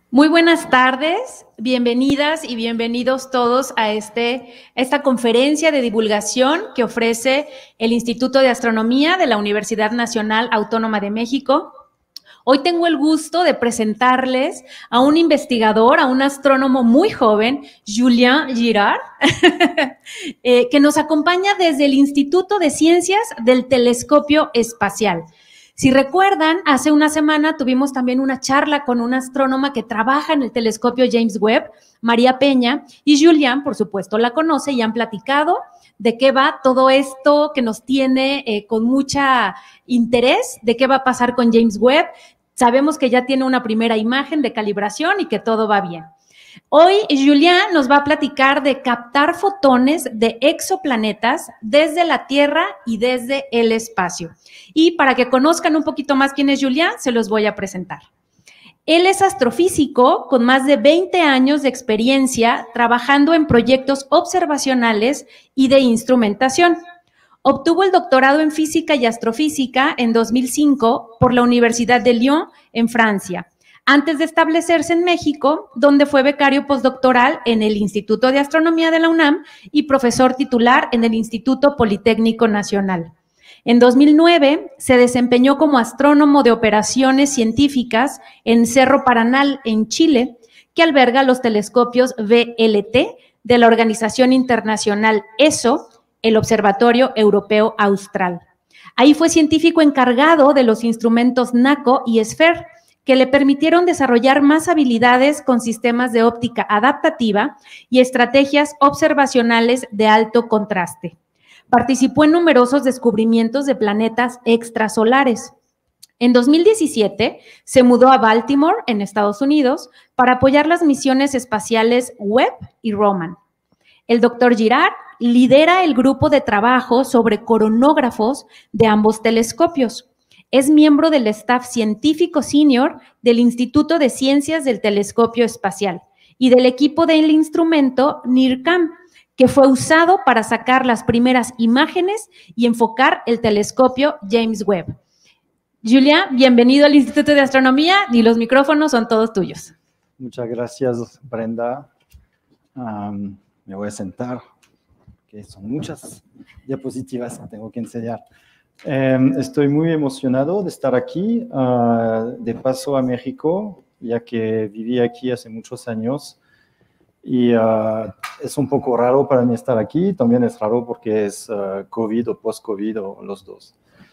Muy buenas tardes, bienvenidas y bienvenidos todos a esta conferencia de divulgación que ofrece el Instituto de Astronomía de la Universidad Nacional Autónoma de México. Hoy tengo el gusto de presentarles a un investigador, a un astrónomo muy joven, Julien Girard, que nos acompaña desde el Instituto de Ciencias del Telescopio Espacial. Si recuerdan, hace una semana tuvimos también una charla con una astrónoma que trabaja en el telescopio James Webb, María Peña, y Julien, por supuesto, la conoce y han platicado de qué va todo esto que nos tiene con mucha interés, de qué va a pasar con James Webb. Sabemos que ya tiene una primera imagen de calibración y que todo va bien. Hoy Julien nos va a platicar de captar fotones de exoplanetas desde la Tierra y desde el espacio. Y para que conozcan un poquito más quién es Julien, se los voy a presentar. Él es astrofísico con más de 20 años de experiencia trabajando en proyectos observacionales y de instrumentación. Obtuvo el doctorado en física y astrofísica en 2005 por la Universidad de Lyon, en Francia, antes de establecerse en México, donde fue becario postdoctoral en el Instituto de Astronomía de la UNAM y profesor titular en el Instituto Politécnico Nacional. En 2009 se desempeñó como astrónomo de operaciones científicas en Cerro Paranal, en Chile, que alberga los telescopios VLT de la Organización Internacional ESO, el Observatorio Europeo Austral. Ahí fue científico encargado de los instrumentos NACO y SFER, que le permitieron desarrollar más habilidades con sistemas de óptica adaptativa y estrategias observacionales de alto contraste. Participó en numerosos descubrimientos de planetas extrasolares. En 2017 se mudó a Baltimore, en Estados Unidos, para apoyar las misiones espaciales Webb y Roman. El doctor Girard lidera el grupo de trabajo sobre coronógrafos de ambos telescopios. Es miembro del staff científico senior del Instituto de Ciencias del Telescopio Espacial y del equipo del instrumento NIRCam, que fue usado para sacar las primeras imágenes y enfocar el telescopio James Webb. Julien, bienvenido al Instituto de Astronomía y los micrófonos son todos tuyos. Muchas gracias, Brenda. Me voy a sentar, que son muchas diapositivas que tengo que enseñar. Estoy muy emocionado de estar aquí, de paso a México, ya que viví aquí hace muchos años. Y es un poco raro para mí estar aquí, también es raro porque es COVID o post-COVID o los dos.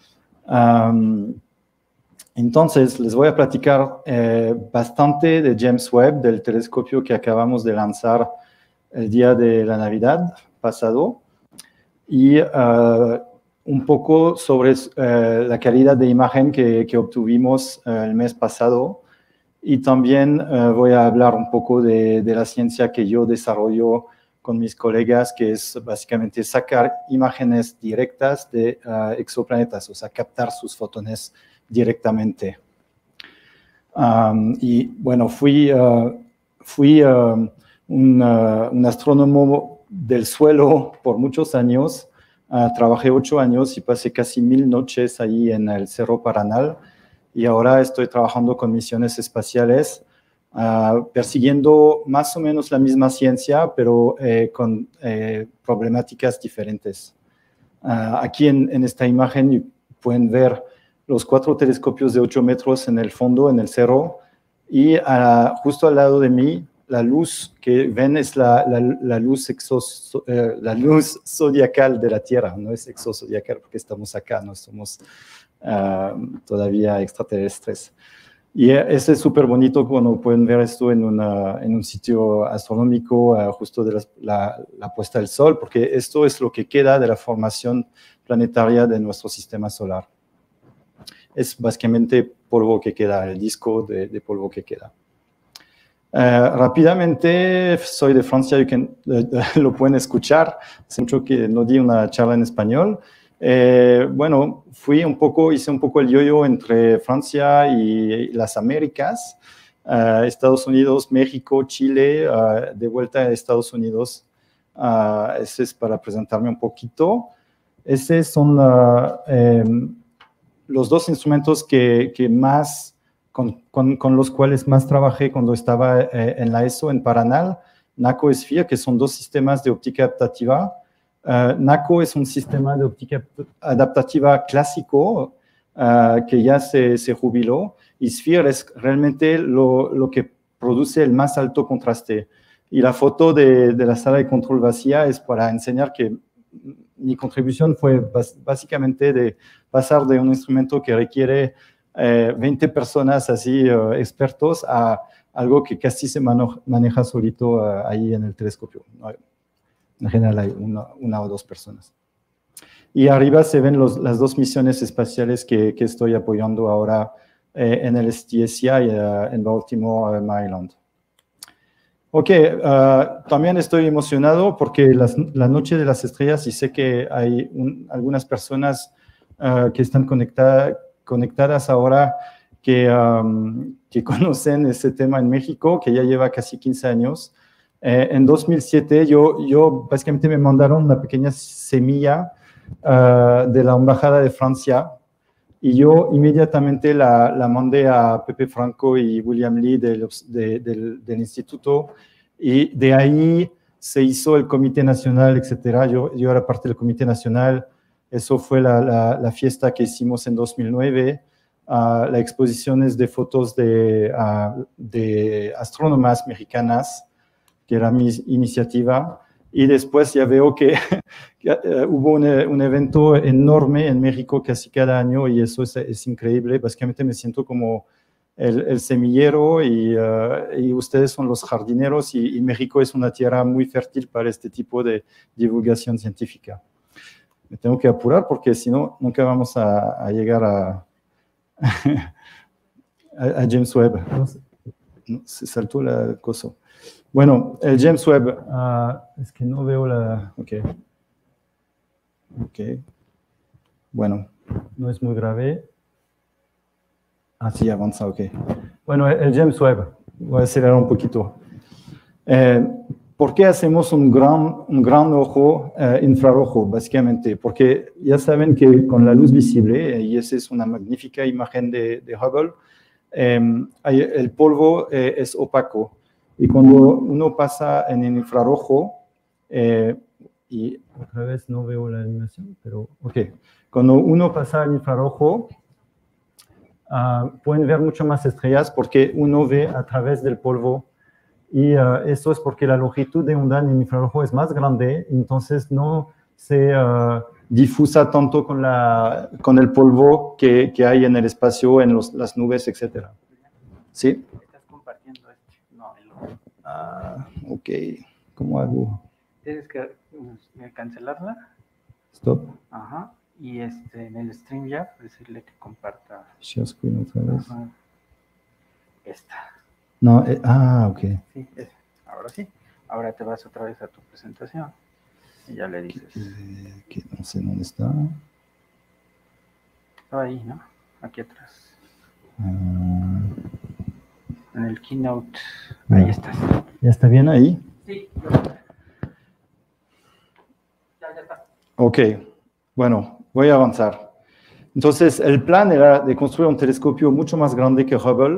Entonces, les voy a platicar bastante de James Webb, del telescopio que acabamos de lanzar el día de la Navidad pasado, y un poco sobre la calidad de imagen que obtuvimos el mes pasado. Y también voy a hablar un poco de la ciencia que yo desarrollo con mis colegas, que es básicamente sacar imágenes directas de exoplanetas, o sea, captar sus fotones directamente. Y bueno, fui un astrónomo del suelo por muchos años. Trabajé 8 años y pasé casi 1000 noches ahí en el Cerro Paranal. Y ahora estoy trabajando con misiones espaciales, persiguiendo más o menos la misma ciencia, pero con problemáticas diferentes. Aquí en esta imagen pueden ver los 4 telescopios de 8 metros en el fondo, en el cerro, y justo al lado de mí, la luz que ven es la luz zodiacal de la Tierra. No es exozodiacal porque estamos acá, no somos todavía extraterrestres. Y es súper bonito cuando pueden ver esto en un sitio astronómico, justo de la puesta del sol, porque esto es lo que queda de la formación planetaria de nuestro sistema solar. Es básicamente polvo que queda, el disco de polvo que queda. Rápidamente, soy de Francia, lo pueden escuchar. Hace mucho que no di una charla en español. Bueno, hice un poco el yo-yo entre Francia y las Américas, Estados Unidos, México, Chile, de vuelta a Estados Unidos. Ese es para presentarme un poquito. Esos son los 2 instrumentos que más con los cuales más trabajé cuando estaba en la ESO en Paranal, NACO y SFIR, que son dos sistemas de óptica adaptativa. NACO es un sistema de óptica adaptativa clásico que ya se jubiló, y SFIR es realmente lo que produce el más alto contraste. Y la foto de la sala de control vacía es para enseñar que mi contribución fue básicamente de pasar de un instrumento que requiere 20 personas así expertos a algo que casi se maneja solito ahí en el telescopio. En general hay una o dos personas. Y arriba se ven las dos misiones espaciales que estoy apoyando ahora en el STSI en Baltimore, Maryland. Ok, también estoy emocionado porque la Noche de las Estrellas, y sé que hay algunas personas que están conectadas ahora que conocen ese tema en México, que ya lleva casi 15 años. En 2007 yo básicamente me mandaron una pequeña semilla de la Embajada de Francia, y yo inmediatamente la mandé a Pepe Franco y William Lee del instituto, y de ahí se hizo el Comité Nacional, etc. Yo era parte del Comité Nacional. Eso fue la fiesta que hicimos en 2009, la exposiciones de fotos de astrónomas mexicanas, que era mi iniciativa. Y después ya veo que hubo un evento enorme en México casi cada año, y eso es increíble. Básicamente me siento como el semillero, y ustedes son los jardineros, y México es una tierra muy fértil para este tipo de divulgación científica. Me tengo que apurar porque si no, nunca vamos a llegar a James Webb. No, se saltó el coso. Bueno, el James Webb, es que no veo la... Ok. Bueno, no es muy grave. Sí, avanza, ok. Bueno, el James Webb, voy a acelerar un poquito. ¿Por qué hacemos un gran ojo infrarrojo? Básicamente, porque ya saben que con la luz visible, y esa es una magnífica imagen de Hubble, el polvo es opaco. Y cuando uno pasa en el infrarrojo, y otra vez no veo la animación, pero ok. Cuando uno pasa al infrarrojo, pueden ver mucho más estrellas porque uno ve a través del polvo, y eso es porque la longitud de onda en el infrarrojo es más grande, entonces no se difusa tanto con el polvo que hay en el espacio, en las nubes, etc. ¿Sí? Estás compartiendo no, el otro. Ok, ¿cómo hago? Tienes que cancelarla. Stop. Ajá. Y en el StreamYard decirle que comparta. Share screen otra vez. Ajá. Esta. No, ok. Sí, ahora sí. Ahora te vas otra vez a tu presentación y ya le dices. Que no sé dónde está. Estaba ahí, ¿no? Aquí atrás. En el Keynote. Ahí estás. ¿Ya está bien ahí? Sí. Ya está. Ok, bueno, voy a avanzar. Entonces, el plan era de construir un telescopio mucho más grande que Hubble,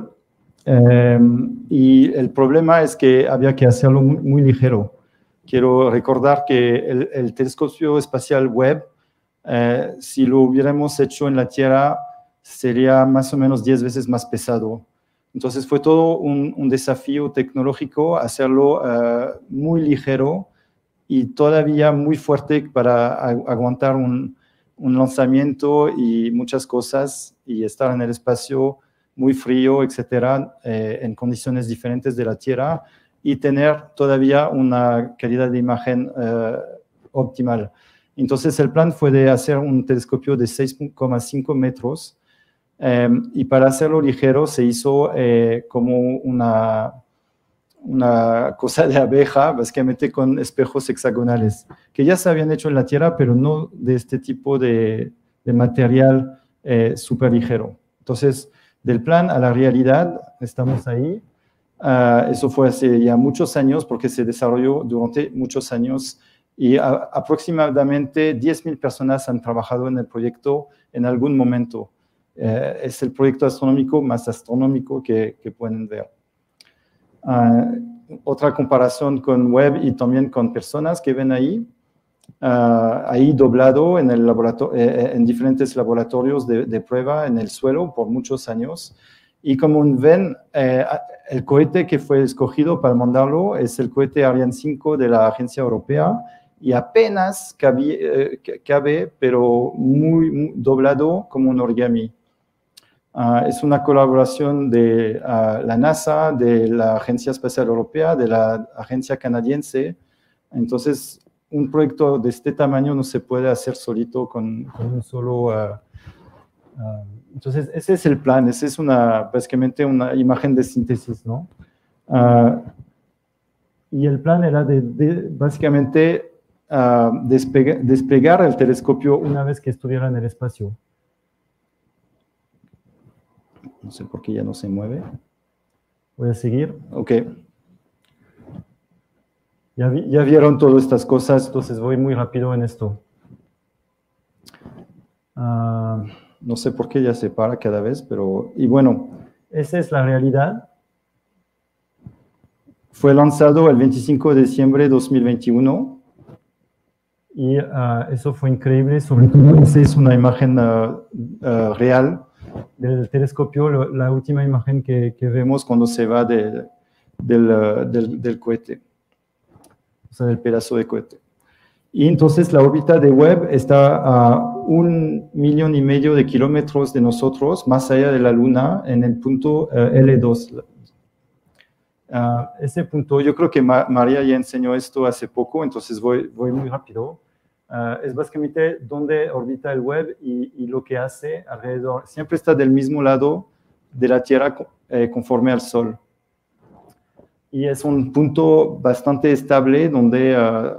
y el problema es que había que hacerlo muy ligero. Quiero recordar que el telescopio espacial Webb, si lo hubiéramos hecho en la Tierra, sería más o menos 10 veces más pesado. Entonces fue todo un desafío tecnológico hacerlo muy ligero y todavía muy fuerte para aguantar un lanzamiento y muchas cosas, y estar en el espacio muy frío, etcétera, en condiciones diferentes de la Tierra, y tener todavía una calidad de imagen optimal. Entonces el plan fue de hacer un telescopio de 6,5 metros, y para hacerlo ligero se hizo como una cosa de abeja, básicamente con espejos hexagonales, que ya se habían hecho en la Tierra, pero no de este tipo de material súper ligero. Entonces, del plan a la realidad, estamos ahí. Eso fue hace ya muchos años, porque se desarrolló durante muchos años, y aproximadamente 10,000 personas han trabajado en el proyecto en algún momento. Es el proyecto astronómico más astronómico que pueden ver. Otra comparación con Webb y también con personas que ven ahí. Ahí doblado en, el en diferentes laboratorios de prueba en el suelo por muchos años. Y como ven, el cohete que fue escogido para mandarlo es el cohete Ariane 5 de la Agencia Europea y apenas cabe, pero muy doblado como un origami. Es una colaboración de la NASA, de la Agencia Espacial Europea, de la Agencia Canadiense. Entonces, un proyecto de este tamaño no se puede hacer solito con un solo... entonces, ese es el plan, esa es básicamente una imagen de síntesis, ¿no? Y el plan era básicamente desplegar el telescopio una vez que estuviera en el espacio. No sé por qué ya no se mueve. Voy a seguir. Ok. Ya vieron todas estas cosas, entonces voy muy rápido en esto. No sé por qué ya se para cada vez, pero... Y bueno, esa es la realidad. Fue lanzado el 25 de diciembre de 2021. Y eso fue increíble, sobre todo esa es una imagen real del telescopio, la última imagen que vemos cuando se va del cohete. O sea, del pedazo de cohete. Y entonces la órbita de Webb está a 1,5 millones de kilómetros de nosotros, más allá de la Luna, en el punto L2. Ese punto, yo creo que María ya enseñó esto hace poco, entonces voy muy rápido. Es básicamente donde orbita el Webb y lo que hace alrededor. Siempre está del mismo lado de la Tierra conforme al Sol. Y es un punto bastante estable donde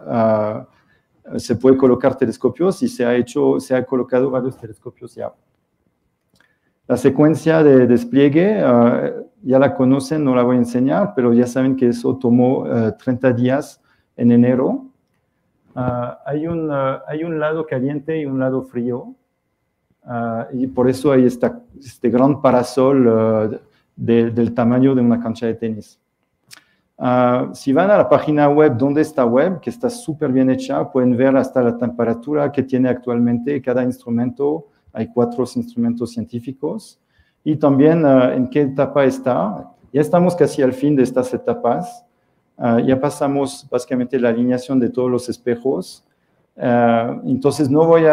se puede colocar telescopios y se ha colocado varios telescopios ya. La secuencia de despliegue ya la conocen, no la voy a enseñar, pero ya saben que eso tomó 30 días en enero. Hay un lado caliente y un lado frío, y por eso hay este gran parasol del tamaño de una cancha de tenis. Si van a la página web donde está Webb, que está súper bien hecha, pueden ver hasta la temperatura que tiene actualmente cada instrumento. Hay 4 instrumentos científicos. Y también en qué etapa está. Ya estamos casi al fin de estas etapas. Ya pasamos básicamente la alineación de todos los espejos. Entonces no voy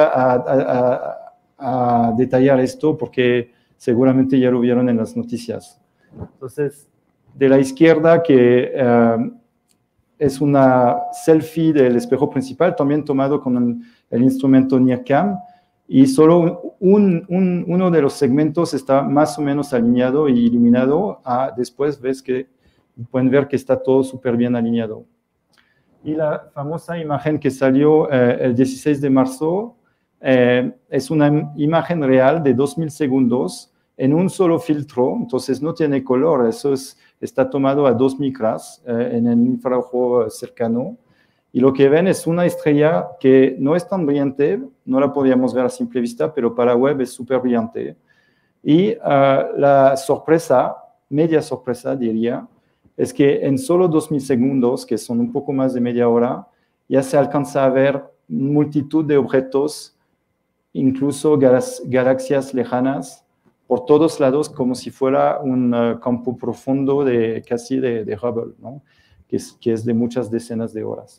a detallar esto porque seguramente ya lo vieron en las noticias. Entonces, de la izquierda, que es una selfie del espejo principal, también tomado con el instrumento NIRCam, y solo uno de los segmentos está más o menos alineado y iluminado. Después pueden ver que está todo súper bien alineado. Y la famosa imagen que salió el 16 de marzo es una imagen real de 2000 segundos en un solo filtro, entonces no tiene color, está tomado a 2 micras en el infrarrojo cercano, y lo que ven es una estrella que no es tan brillante, no la podíamos ver a simple vista, pero para Webb es súper brillante. Y la sorpresa, media sorpresa diría, es que en solo 2000 segundos, que son un poco más de media hora, ya se alcanza a ver multitud de objetos, incluso galaxias lejanas, por todos lados, como si fuera un campo profundo casi de Hubble, ¿no? que es de muchas decenas de horas.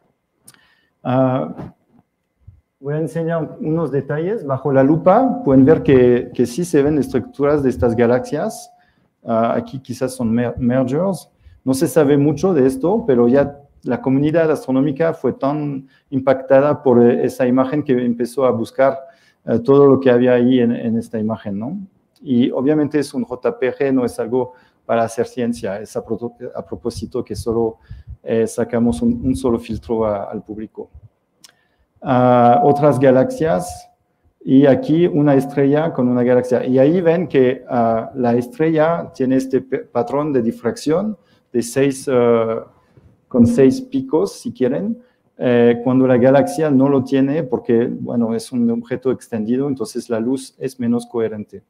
Voy a enseñar unos detalles. Bajo la lupa pueden ver que sí se ven estructuras de estas galaxias. Aquí quizás son mergers. No se sabe mucho de esto, pero ya la comunidad astronómica fue tan impactada por esa imagen que empezó a buscar todo lo que había ahí en esta imagen, ¿no? Y obviamente es un JPG, no es algo para hacer ciencia, es a propósito que solo sacamos un solo filtro al público. Otras galaxias, y aquí una estrella con una galaxia. Y ahí ven que la estrella tiene este patrón de difracción de con 6 picos, si quieren, cuando la galaxia no lo tiene, porque, bueno, es un objeto extendido, entonces la luz es menos coherente.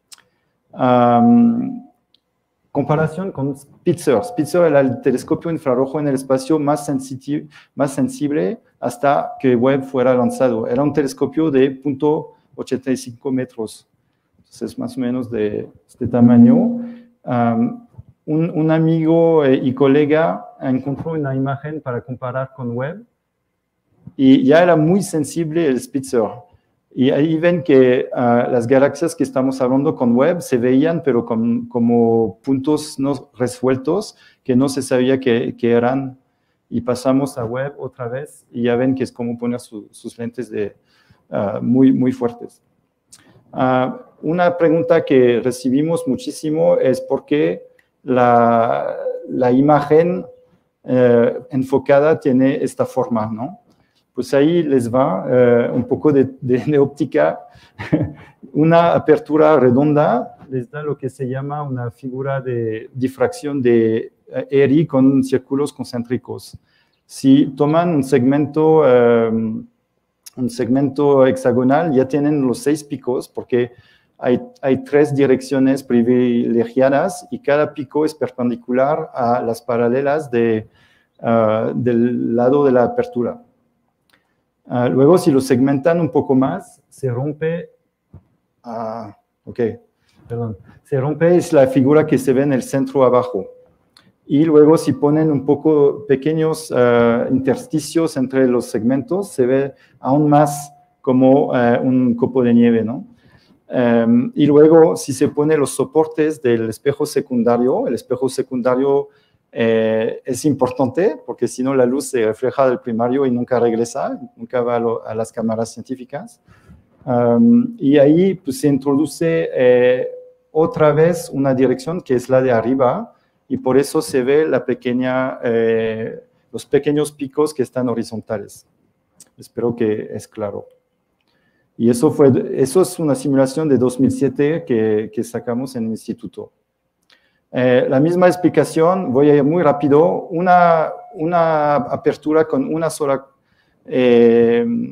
Comparación con Spitzer. Spitzer era el telescopio infrarrojo en el espacio más sensible hasta que Webb fuera lanzado. Era un telescopio de 0.85 metros, entonces más o menos de este tamaño. Un amigo y colega encontró una imagen para comparar con Webb y ya era muy sensible el Spitzer. Y ahí ven que las galaxias que estamos hablando con Webb se veían, pero como puntos no resueltos que no se sabía que eran. Y pasamos a Webb otra vez y ya ven que es como poner sus lentes muy fuertes. Una pregunta que recibimos muchísimo es por qué la imagen enfocada tiene esta forma, ¿no? Pues ahí les va un poco de óptica. Una apertura redonda les da lo que se llama una figura de difracción de Airy con círculos concéntricos. Si toman un segmento hexagonal, ya tienen los 6 picos, porque hay 3 direcciones privilegiadas y cada pico es perpendicular a las paralelas del lado de la apertura. Luego, si lo segmentan un poco más, se rompe. Se rompe, es la figura que se ve en el centro abajo. Y luego, si ponen un poco pequeños intersticios entre los segmentos, se ve aún más como un copo de nieve, ¿no? Y luego, si se ponen los soportes del espejo secundario, el espejo secundario es importante porque si no la luz se refleja del primario y nunca regresa, nunca va a las cámaras científicas. Y ahí pues, se introduce otra vez una dirección que es la de arriba y por eso se ve los pequeños picos que están horizontales. Espero que es claro. Y eso es una simulación de 2007 que sacamos en el instituto. La misma explicación, voy a ir muy rápido, una apertura con una sola, que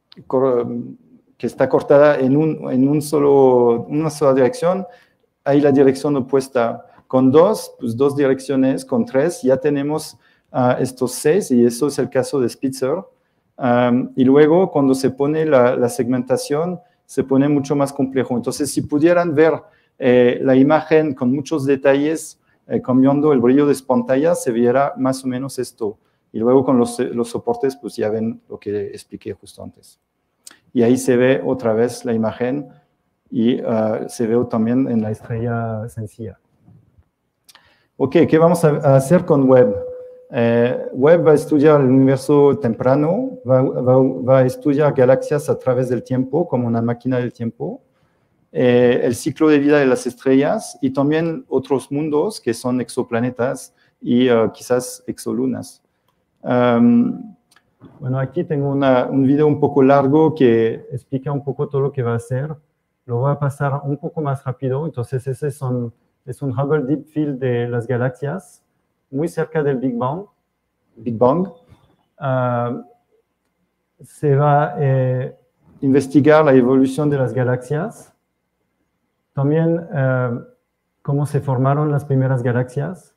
está cortada en una sola dirección, ahí la dirección opuesta. Con 2, pues 2 direcciones, con 3 ya tenemos estos 6 y eso es el caso de Spitzer. Y luego cuando se pone la segmentación, se pone mucho más complejo. Entonces, si pudieran ver la imagen con muchos detalles, cambiando el brillo de pantalla, se viera más o menos esto. Y luego con los soportes, pues ya ven lo que expliqué justo antes. Y ahí se ve otra vez la imagen y se ve también en la estrella sencilla. Ok, ¿qué vamos a hacer con Webb? Webb va a estudiar el universo temprano, va a estudiar galaxias a través del tiempo, como una máquina del tiempo. El ciclo de vida de las estrellas y también otros mundos que son exoplanetas y quizás exolunas. Bueno, aquí tengo un video un poco largo que explica un poco todo lo que va a hacer. Lo voy a pasar un poco más rápido. Entonces, ese es un Hubble Deep Field de las galaxias, muy cerca del Big Bang. Se va a investigar la evolución de las galaxias. También, cómo se formaron las primeras galaxias.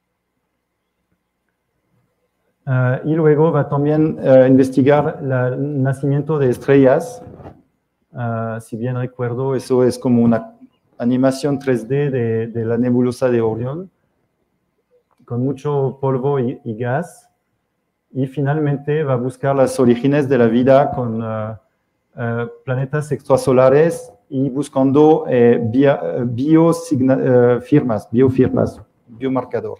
Y luego va también a investigar el nacimiento de estrellas. Si bien recuerdo, eso es como una animación 3D de la nebulosa de Orión, con mucho polvo y gas. Y finalmente va a buscar los orígenes de la vida con planetas extrasolares y buscando biomarcador.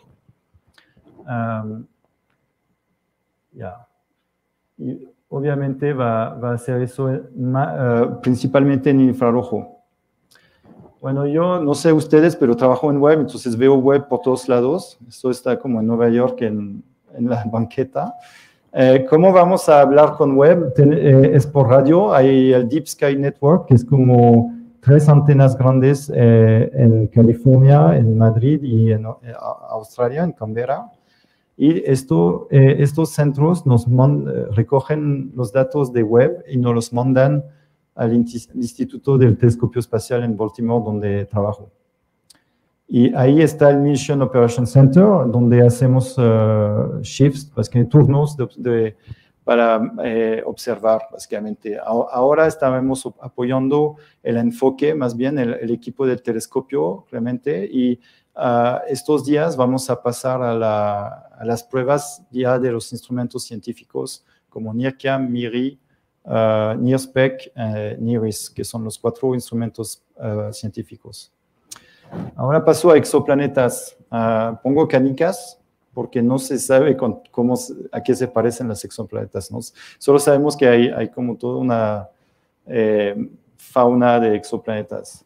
Y obviamente va a hacer eso principalmente en infrarrojo. Bueno, yo no sé ustedes, pero trabajo en Webb, entonces veo Webb por todos lados. Esto está como en Nueva York en la banqueta. ¿Cómo vamos a hablar con Webb? Es por radio. Hay el Deep Sky Network, que es como 3 antenas grandes en California, en Madrid y en Australia, en Canberra. Y estos centros nos recogen los datos de web y nos los mandan al Instituto del Telescopio Espacial en Baltimore, donde trabajo. Y ahí está el Mission Operation Center, donde hacemos shifts, básicamente turnos para observar, básicamente. Ahora estamos apoyando el enfoque, más bien el equipo del telescopio, realmente, y estos días vamos a pasar a las pruebas ya de los instrumentos científicos, como NIRCam, MIRI, NIRSPEC, NIRIS, que son los 4 instrumentos científicos. Ahora paso a exoplanetas. Pongo canicas porque no se sabe a qué se parecen los exoplanetas, ¿no? Solo sabemos que hay como toda una fauna de exoplanetas.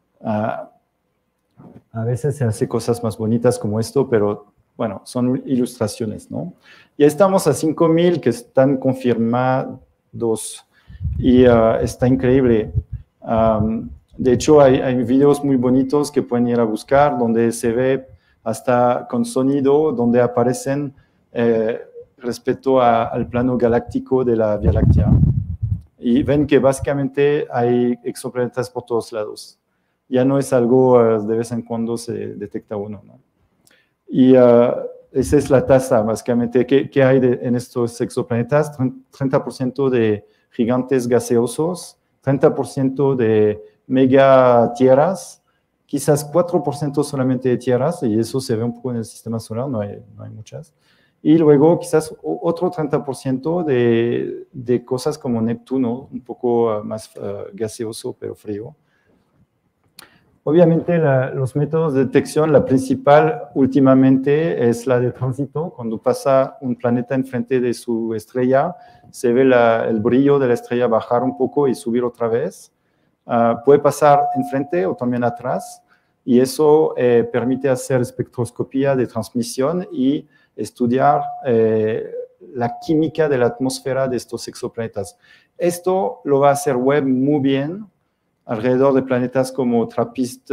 A veces se hace cosas más bonitas como esto, pero bueno, son ilustraciones, ¿no? Ya estamos a 5,000 que están confirmados y está increíble. De hecho, hay videos muy bonitos que pueden ir a buscar, donde se ve hasta con sonido, donde aparecen respecto al plano galáctico de la Vía Láctea. Y ven que básicamente hay exoplanetas por todos lados. Ya no es algo de vez en cuando se detecta uno, ¿no? Y esa es la tasa, básicamente, que hay en estos exoplanetas. 30% de gigantes gaseosos, 30% de megatierras, quizás 4% solamente de tierras, y eso se ve un poco en el sistema solar, no hay muchas. Y luego quizás otro 30% de cosas como Neptuno, un poco más gaseoso, pero frío. Obviamente los métodos de detección, la principal últimamente es la de tránsito. Cuando pasa un planeta enfrente de su estrella, se ve el brillo de la estrella bajar un poco y subir otra vez. Puede pasar enfrente o también atrás, y eso permite hacer espectroscopía de transmisión y estudiar la química de la atmósfera de estos exoplanetas. Esto lo va a hacer Webb muy bien alrededor de planetas como TRAPPIST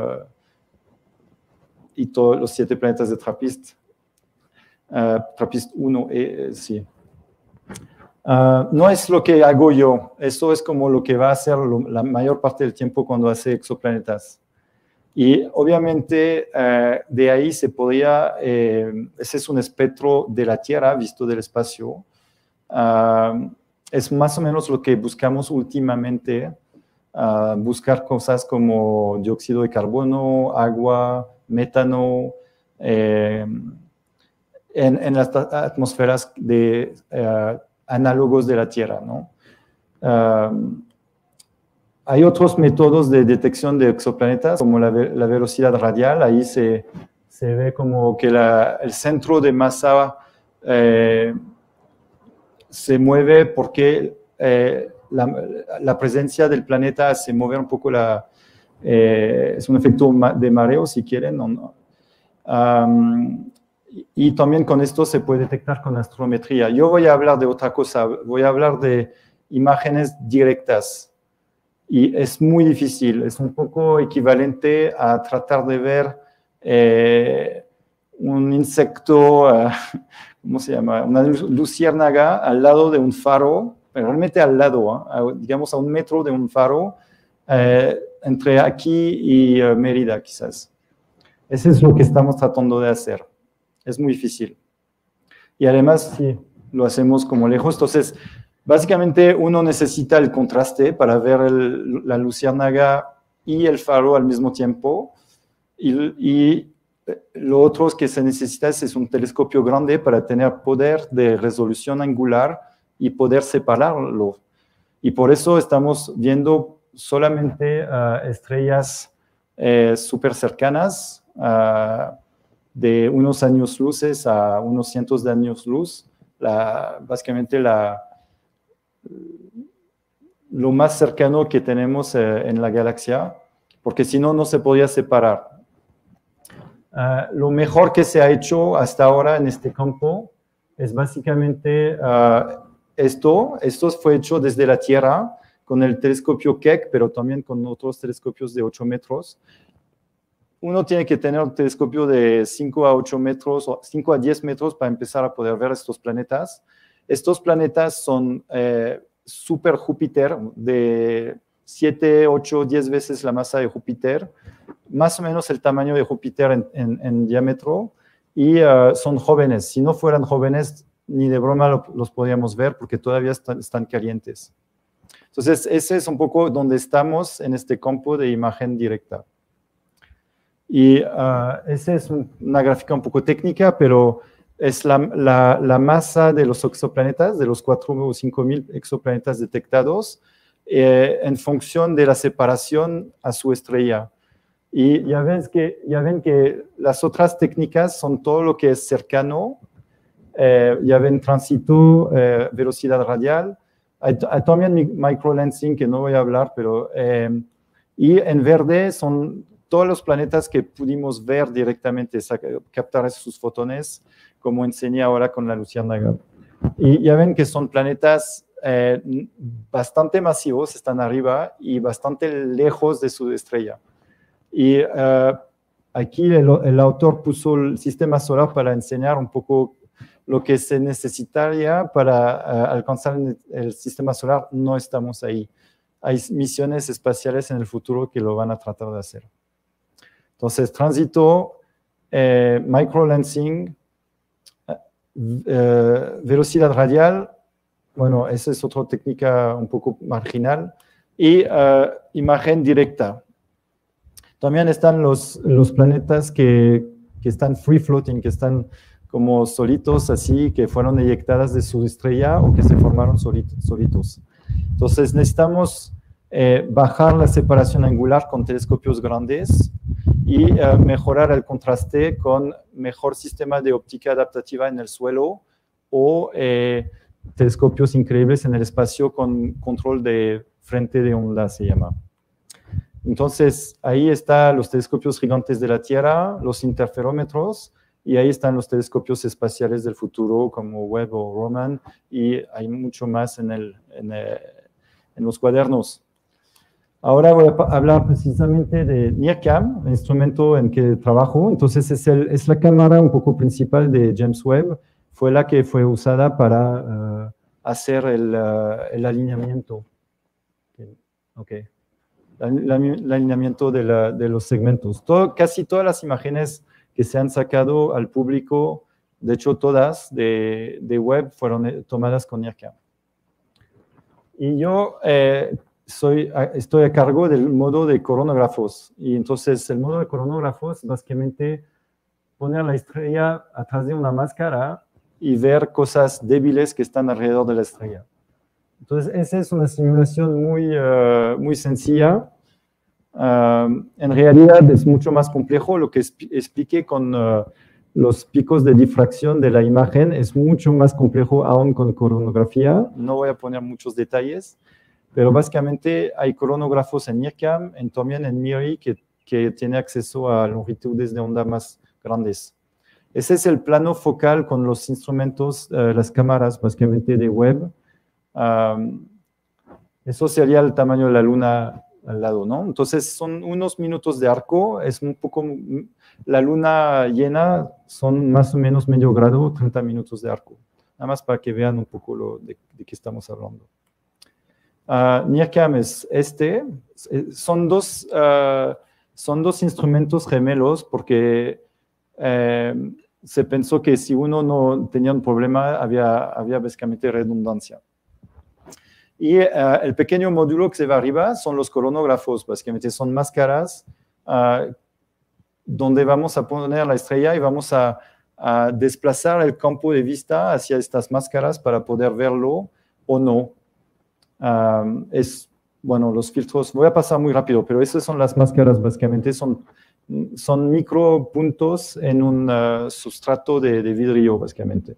y todos los 7 planetas de TRAPPIST. TRAPPIST 1, sí. No es lo que hago yo, eso es como lo que va a hacer la mayor parte del tiempo cuando hace exoplanetas. Y obviamente de ahí se podría, ese es un espectro de la Tierra visto del espacio. Es más o menos lo que buscamos últimamente, buscar cosas como dióxido de carbono, agua, metano, en las atmósferas análogos de la Tierra, ¿no? Hay otros métodos de detección de exoplanetas, como la velocidad radial. Ahí se ve como que el centro de masa se mueve porque la presencia del planeta hace mover un poco es un efecto de mareo, si quieren, ¿no? Y también con esto se puede detectar con astrometría. Yo voy a hablar de otra cosa, voy a hablar de imágenes directas. Y es muy difícil, es un poco equivalente a tratar de ver un insecto, ¿cómo se llama? Una luciérnaga al lado de un faro, realmente al lado, digamos a 1 metro de un faro, entre aquí y Mérida quizás. Eso es lo que estamos tratando de hacer. Es muy difícil. Y además, sí, lo hacemos como lejos. Entonces, básicamente uno necesita el contraste para ver la luciérnaga y el faro al mismo tiempo. Y lo otro que se necesita es un telescopio grande para tener poder de resolución angular y poder separarlo. Y por eso estamos viendo solamente estrellas súper cercanas, de unos años luces a unos cientos de años luz. Básicamente lo más cercano que tenemos en la galaxia, porque si no, no se podía separar. Lo mejor que se ha hecho hasta ahora en este campo es básicamente esto fue hecho desde la Tierra con el telescopio Keck, pero también con otros telescopios de 8 metros. uno tiene que tener un telescopio de 5 a 8 metros o 5 a 10 metros para empezar a poder ver estos planetas. Estos planetas son super Júpiter, de 7, 8, 10 veces la masa de Júpiter, más o menos el tamaño de Júpiter en diámetro, y son jóvenes. Si no fueran jóvenes, ni de broma los podríamos ver porque todavía están calientes. Entonces, ese es un poco donde estamos en este campo de imagen directa. Y esa es una gráfica un poco técnica, pero es la masa de los exoplanetas, de los 4 o 5 mil exoplanetas detectados, en función de la separación a su estrella. Y ya ven que las otras técnicas son todo lo que es cercano, ya ven tránsito, velocidad radial, hay también microlensing, que no voy a hablar, pero y en verde son todos los planetas que pudimos ver directamente, captar sus fotones, como enseñé ahora con la luciérnaga. Y ya ven que son planetas bastante masivos, están arriba y bastante lejos de su estrella. Y aquí el autor puso el sistema solar para enseñar un poco lo que se necesitaría para alcanzar el sistema solar. No estamos ahí. Hay misiones espaciales en el futuro que lo van a tratar de hacer. Entonces, tránsito, microlensing, velocidad radial, bueno, esa es otra técnica un poco marginal, y imagen directa. También están los planetas que están free floating, que están como solitos así, que fueron eyectadas de su estrella o que se formaron solitos. Entonces necesitamos bajar la separación angular con telescopios grandes y mejorar el contraste con mejor sistema de óptica adaptativa en el suelo o telescopios increíbles en el espacio con control de frente de onda, se llama. Entonces, ahí están los telescopios gigantes de la Tierra, los interferómetros, y ahí están los telescopios espaciales del futuro como Webb o Roman, y hay mucho más en los cuadernos. Ahora voy a hablar precisamente de NIRCam, el instrumento en que trabajo. Entonces, es la cámara un poco principal de James Webb, fue la que fue usada para hacer el alineamiento. Okay. El alineamiento de los segmentos. Casi todas las imágenes que se han sacado al público, de hecho todas de Webb, fueron tomadas con NIRCam. Y yo estoy a cargo del modo de coronógrafos. Y entonces el modo de coronógrafos básicamente poner la estrella atrás de una máscara y ver cosas débiles que están alrededor de la estrella. Entonces, esa es una simulación muy sencilla. En realidad es mucho más complejo. Lo que expliqué con los picos de difracción de la imagen es mucho más complejo aún con coronografía. No voy a poner muchos detalles, pero básicamente hay coronógrafos en NIRCam, también en MIRI, que tiene acceso a longitudes de onda más grandes. Ese es el plano focal con los instrumentos, las cámaras básicamente de Webb. Eso sería el tamaño de la Luna al lado, ¿no? Entonces son unos minutos de arco, es un poco, la Luna llena son más o menos medio grado, 30 minutos de arco. Nada más para que vean un poco de qué estamos hablando. NIRCam es son dos instrumentos gemelos porque se pensó que si uno no tenía un problema había básicamente redundancia. Y el pequeño módulo que se va arriba son los coronógrafos, básicamente son máscaras donde vamos a poner la estrella y vamos a desplazar el campo de vista hacia estas máscaras para poder verlo o no. Bueno, los filtros, voy a pasar muy rápido, pero esas son las máscaras básicamente, son micropuntos en un sustrato de vidrio básicamente.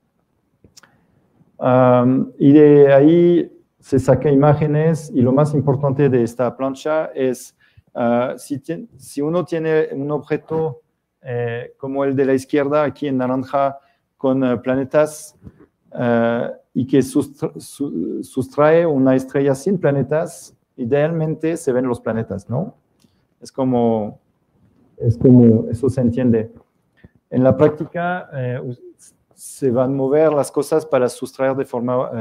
Y de ahí se saca imágenes y lo más importante de esta plancha es si uno tiene un objeto como el de la izquierda aquí en naranja con planetas y que sustrae una estrella sin planetas, idealmente se ven los planetas, ¿no? Es como es como, eso se entiende. En la práctica se van a mover las cosas para sustraer de forma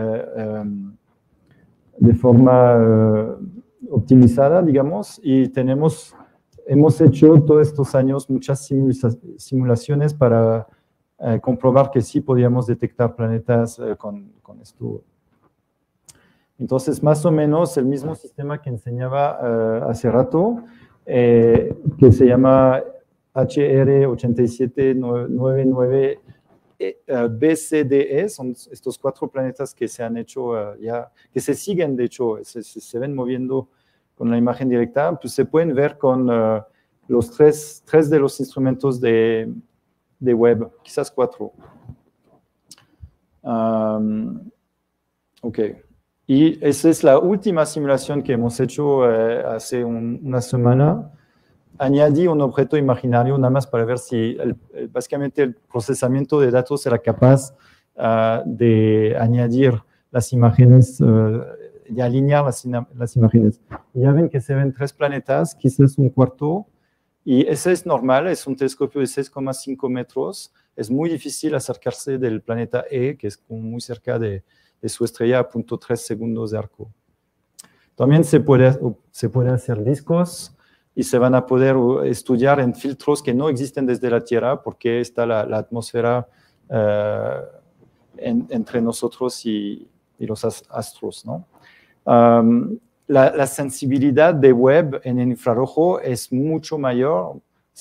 optimizada, digamos, y hemos hecho todos estos años muchas simulaciones para comprobar que sí podíamos detectar planetas con esto. Entonces, más o menos el mismo sistema que enseñaba hace rato, que se llama HR8799 BCDE, son estos 4 planetas que se han hecho ya, que se siguen, de hecho, se ven moviendo con la imagen directa, pues se pueden ver con los tres de los instrumentos de web, quizás 4. Ok. Y esa es la última simulación que hemos hecho hace una semana. Añadí un objeto imaginario nada más para ver si básicamente el procesamiento de datos era capaz de añadir las imágenes, de alinear las imágenes. Y ya ven que se ven 3 planetas, quizás un cuarto, y ese es normal, es un telescopio de 6,5 metros. Es muy difícil acercarse del planeta E, que es como muy cerca de su estrella a 0.3 segundos de arco. También se puede hacer discos y se van a poder estudiar en filtros que no existen desde la Tierra porque está la atmósfera entre nosotros y los astros, ¿no? La sensibilidad de Webb en el infrarrojo es mucho mayor,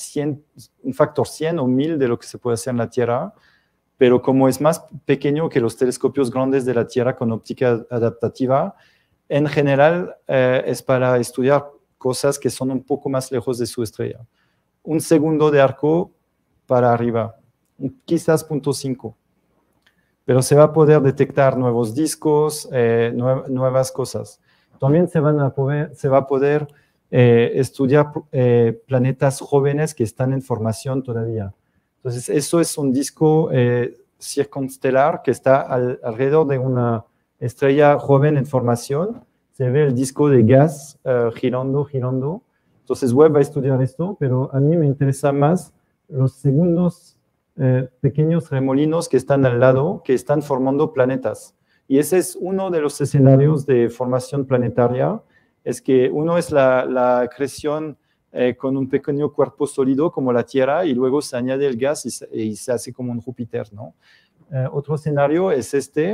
un factor 100 o 1000 de lo que se puede hacer en la Tierra, pero como es más pequeño que los telescopios grandes de la Tierra con óptica adaptativa, en general es para estudiar cosas que son un poco más lejos de su estrella. 1 segundo de arco para arriba, quizás 0.5. Pero se va a poder detectar nuevos discos, nuevas cosas. También se va a poder estudiar planetas jóvenes que están en formación todavía. Entonces, eso es un disco circunstelar que está alrededor de una estrella joven en formación. Se ve el disco de gas girando. Entonces, Webb va a estudiar esto, pero a mí me interesa más los segundos pequeños remolinos que están al lado, que están formando planetas. Y ese es uno de los escenarios de formación planetaria, es que uno es la acreción con un pequeño cuerpo sólido como la Tierra y luego se añade el gas y se hace como un Júpiter, ¿no? Otro escenario es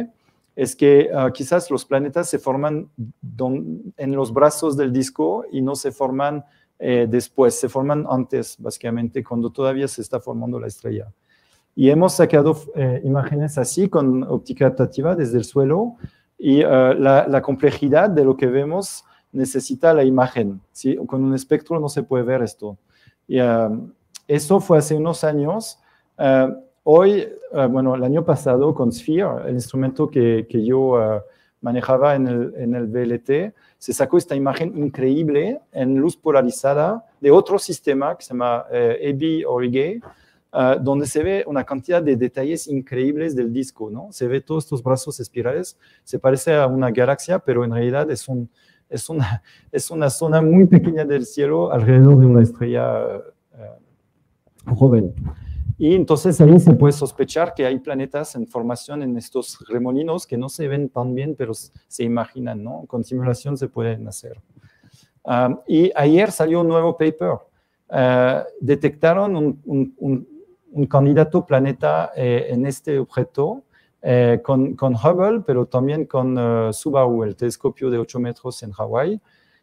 es que quizás los planetas se forman en los brazos del disco y no se forman después, se forman antes, básicamente, cuando todavía se está formando la estrella. Y hemos sacado imágenes así con óptica adaptativa desde el suelo y la complejidad de lo que vemos necesita la imagen, ¿sí? Con un espectro no se puede ver esto. Y, eso fue hace unos años. Hoy, bueno, el año pasado con Sphere, el instrumento que yo manejaba en el VLT, se sacó esta imagen increíble en luz polarizada de otro sistema que se llama AB-Aurigae, donde se ve una cantidad de detalles increíbles del disco, ¿no? Se ve todos estos brazos espirales, se parece a una galaxia, pero en realidad es una zona muy pequeña del cielo alrededor de una estrella joven. Y entonces ahí se puede sospechar que hay planetas en formación en estos remolinos que no se ven tan bien, pero se imaginan, ¿no? Con simulación se pueden hacer. Y ayer salió un nuevo paper. Detectaron un candidato planeta en este objeto con Hubble, pero también con Subaru, el telescopio de 8 metros en Hawái.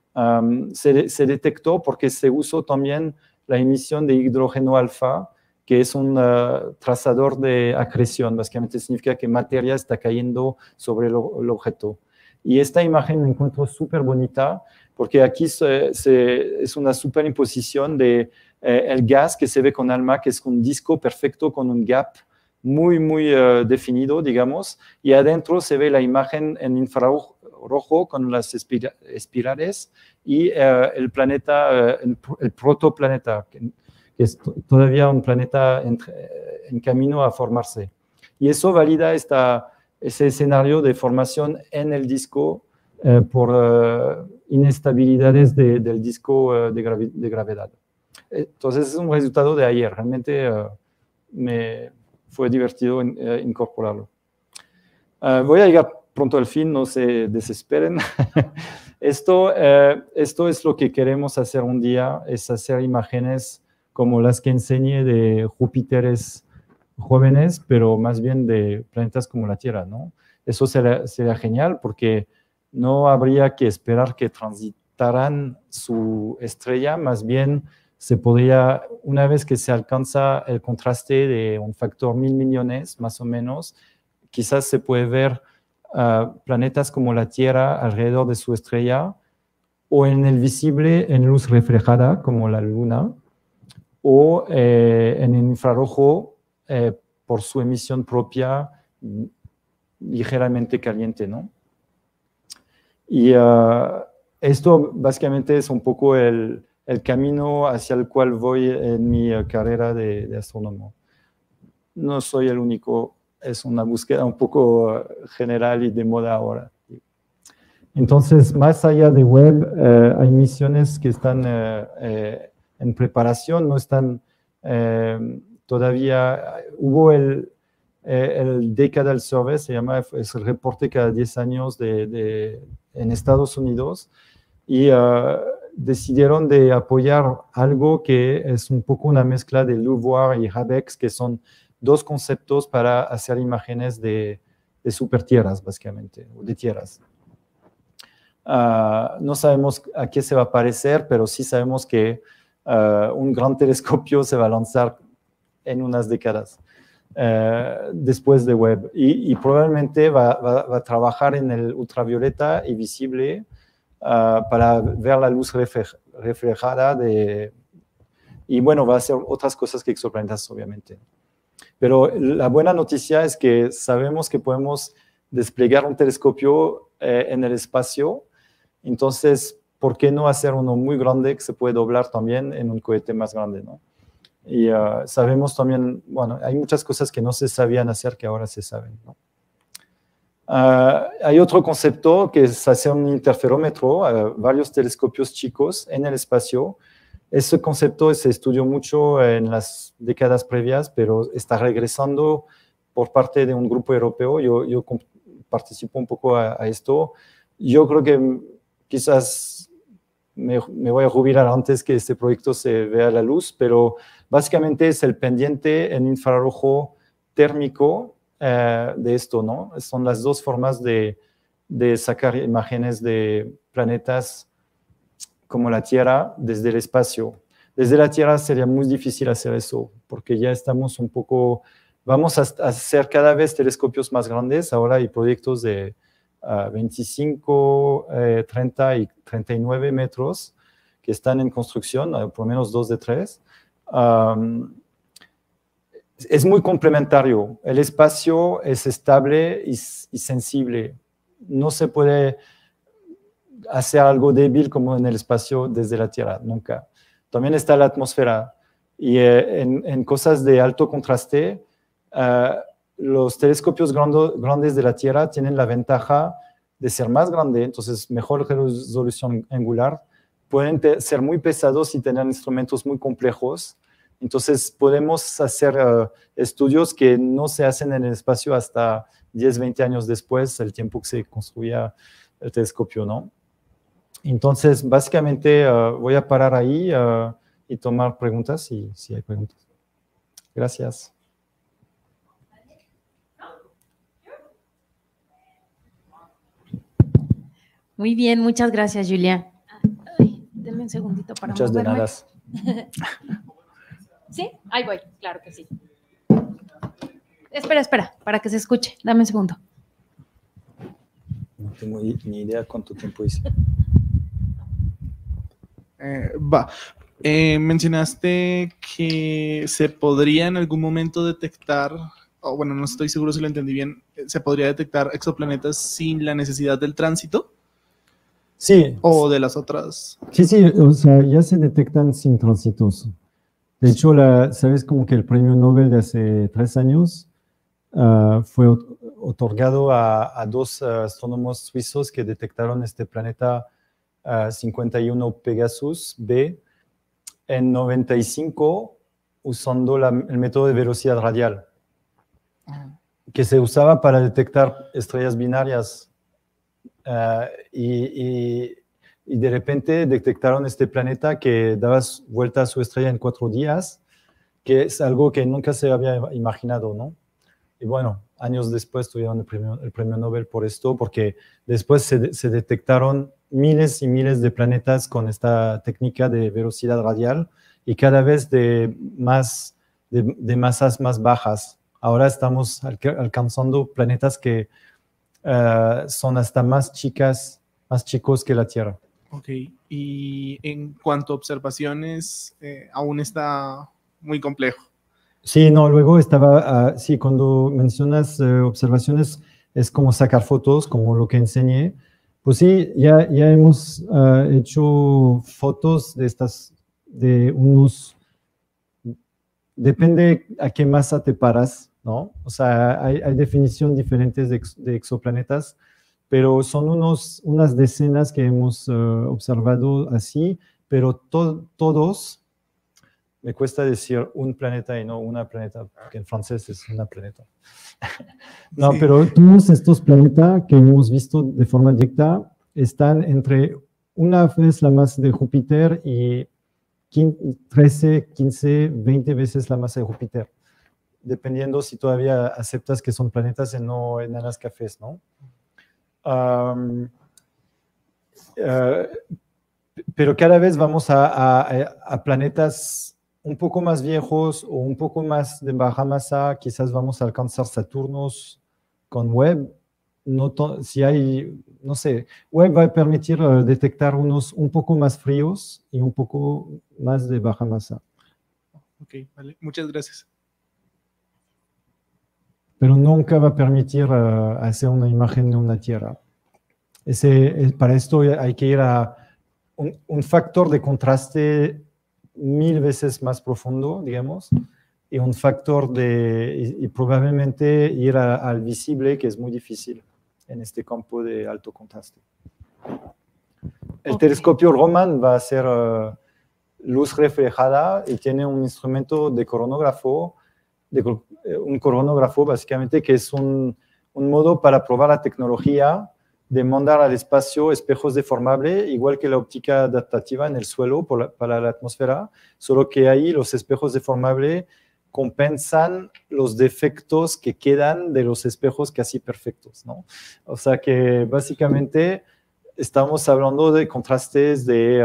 Se detectó porque se usó también la emisión de hidrógeno alfa, que es un trazador de acreción. Básicamente significa que materia está cayendo sobre el objeto. Y esta imagen la encuentro súper bonita, porque aquí es una superimposición de el gas que se ve con ALMA, que es un disco perfecto con un gap muy definido, digamos, y adentro se ve la imagen en infrarrojo con las espirales y el planeta, el protoplaneta, que es todavía un planeta en camino a formarse. Y eso valida ese escenario de formación en el disco por inestabilidades del disco de gravedad. Entonces es un resultado de ayer, realmente me fue divertido incorporarlo. Voy a llegar pronto al fin, no se desesperen. Esto es lo que queremos hacer un día, es hacer imágenes como las que enseñé de Júpiteres jóvenes, pero más bien de planetas como la Tierra, ¿no? Eso sería genial porque no habría que esperar que transitaran su estrella, más bien se podría, una vez que se alcanza el contraste de un factor 1000 millones, más o menos, quizás se puede ver planetas como la Tierra alrededor de su estrella, o en el visible en luz reflejada, como la Luna, o en el infrarrojo por su emisión propia ligeramente caliente, ¿no? Y esto básicamente es un poco el camino hacia el cual voy en mi carrera de astrónomo. No soy el único, es una búsqueda un poco general y de moda ahora. Entonces, más allá de web, hay misiones que están en preparación, no están todavía. Hubo el Decadal Survey, se llama, es el reporte cada 10 años en Estados Unidos, y decidieron de apoyar algo que es un poco una mezcla de LUVOIR y HABEX, que son dos conceptos para hacer imágenes de supertierras, básicamente, o de tierras. No sabemos a qué se va a parecer, pero sí sabemos que un gran telescopio se va a lanzar en unas décadas después de Webb, y probablemente va a trabajar en el ultravioleta y visible para ver la luz reflejada y bueno, va a hacer otras cosas que exoplanetas, obviamente. Pero la buena noticia es que sabemos que podemos desplegar un telescopio en el espacio. Entonces, ¿por qué no hacer uno muy grande que se puede doblar también en un cohete más grande, ¿no? Y sabemos también, bueno, hay muchas cosas que no se sabían hacer que ahora se saben, ¿no? Hay otro concepto que es hacer un interferómetro, varios telescopios chicos en el espacio. Ese concepto se estudió mucho en las décadas previas, pero está regresando por parte de un grupo europeo. Yo participo un poco a esto. Yo creo que quizás me voy a jubilar antes que este proyecto se vea a la luz, pero básicamente es el pendiente en infrarrojo térmico de esto, ¿no? Son las dos formas de sacar imágenes de planetas como la Tierra desde el espacio. Desde la Tierra sería muy difícil hacer eso, porque ya estamos un poco, vamos a hacer cada vez telescopios más grandes. Ahora hay proyectos de 25, 30 y 39 metros que están en construcción, por lo menos 2 de 3. Es muy complementario. El espacio es estable y sensible. No se puede hacer algo débil como en el espacio desde la Tierra, nunca. También está la atmósfera. Y en cosas de alto contraste, los telescopios grandes de la Tierra tienen la ventaja de ser más grandes, entonces mejor resolución angular. Pueden ser muy pesados y tener instrumentos muy complejos. Entonces podemos hacer estudios que no se hacen en el espacio hasta 10, 20 años después, el tiempo que se construía el telescopio, ¿no? Entonces, básicamente voy a parar ahí y tomar preguntas si hay preguntas. Gracias. Muy bien, muchas gracias, Julia. Ay, denme un segundito para Muchas moverme. de nada. ¿Sí? Ahí voy, claro que sí. Espera, para que se escuche. Dame un segundo. No tengo ni idea cuánto tiempo hice. Mencionaste que se podría en algún momento detectar, o bueno, no estoy seguro si lo entendí bien, se podría detectar exoplanetas sin la necesidad del tránsito. Sí. O de las otras. Sí, o sea, ya se detectan sin tránsitos. De hecho, ¿sabes como que el premio Nobel de hace 3 años fue otorgado a 2 astrónomos suizos que detectaron este planeta 51 Pegasus B en 95 usando el método de velocidad radial, que se usaba para detectar estrellas binarias. Y de repente detectaron este planeta que daba vuelta a su estrella en 4 días, que es algo que nunca se había imaginado, ¿no? Y bueno, años después tuvieron el premio Nobel por esto, porque después se detectaron miles y miles de planetas con esta técnica de velocidad radial y cada vez de masas más bajas. Ahora estamos alcanzando planetas que son hasta más chicos que la Tierra. Ok, y en cuanto a observaciones, aún está muy complejo. Sí, no, luego estaba, sí, cuando mencionas observaciones, es como sacar fotos, como lo que enseñé. Pues sí, ya hemos hecho fotos de unos, depende a qué masa te paras, ¿no? O sea, hay definiciones diferentes de exoplanetas, pero son unas decenas que hemos observado así, pero todos, me cuesta decir un planeta y no una planeta, porque en francés es una planeta. No, sí. Pero todos estos planetas que hemos visto de forma directa están entre una vez la masa de Júpiter y 13, 15, 20 veces la masa de Júpiter, dependiendo si todavía aceptas que son planetas y no enanas cafés, ¿no? Pero cada vez vamos a planetas un poco más viejos o un poco más de baja masa. Quizás vamos a alcanzar Saturnos con Webb. Si hay, no sé, Webb va a permitir detectar unos un poco más fríos y un poco más de baja masa. Ok, vale, muchas gracias. Pero nunca va a permitir hacer una imagen de una Tierra. Para esto hay que ir a un factor de contraste 1000 veces más profundo, digamos, y un factor y probablemente ir al visible, que es muy difícil en este campo de alto contraste. El telescopio Roman va a hacer luz reflejada y tiene un instrumento de coronógrafo, un coronógrafo básicamente, que es un modo para probar la tecnología de mandar al espacio espejos deformables, igual que la óptica adaptativa en el suelo para la atmósfera, solo que ahí los espejos deformables compensan los defectos que quedan de los espejos casi perfectos, ¿no? O sea que básicamente estamos hablando de contrastes de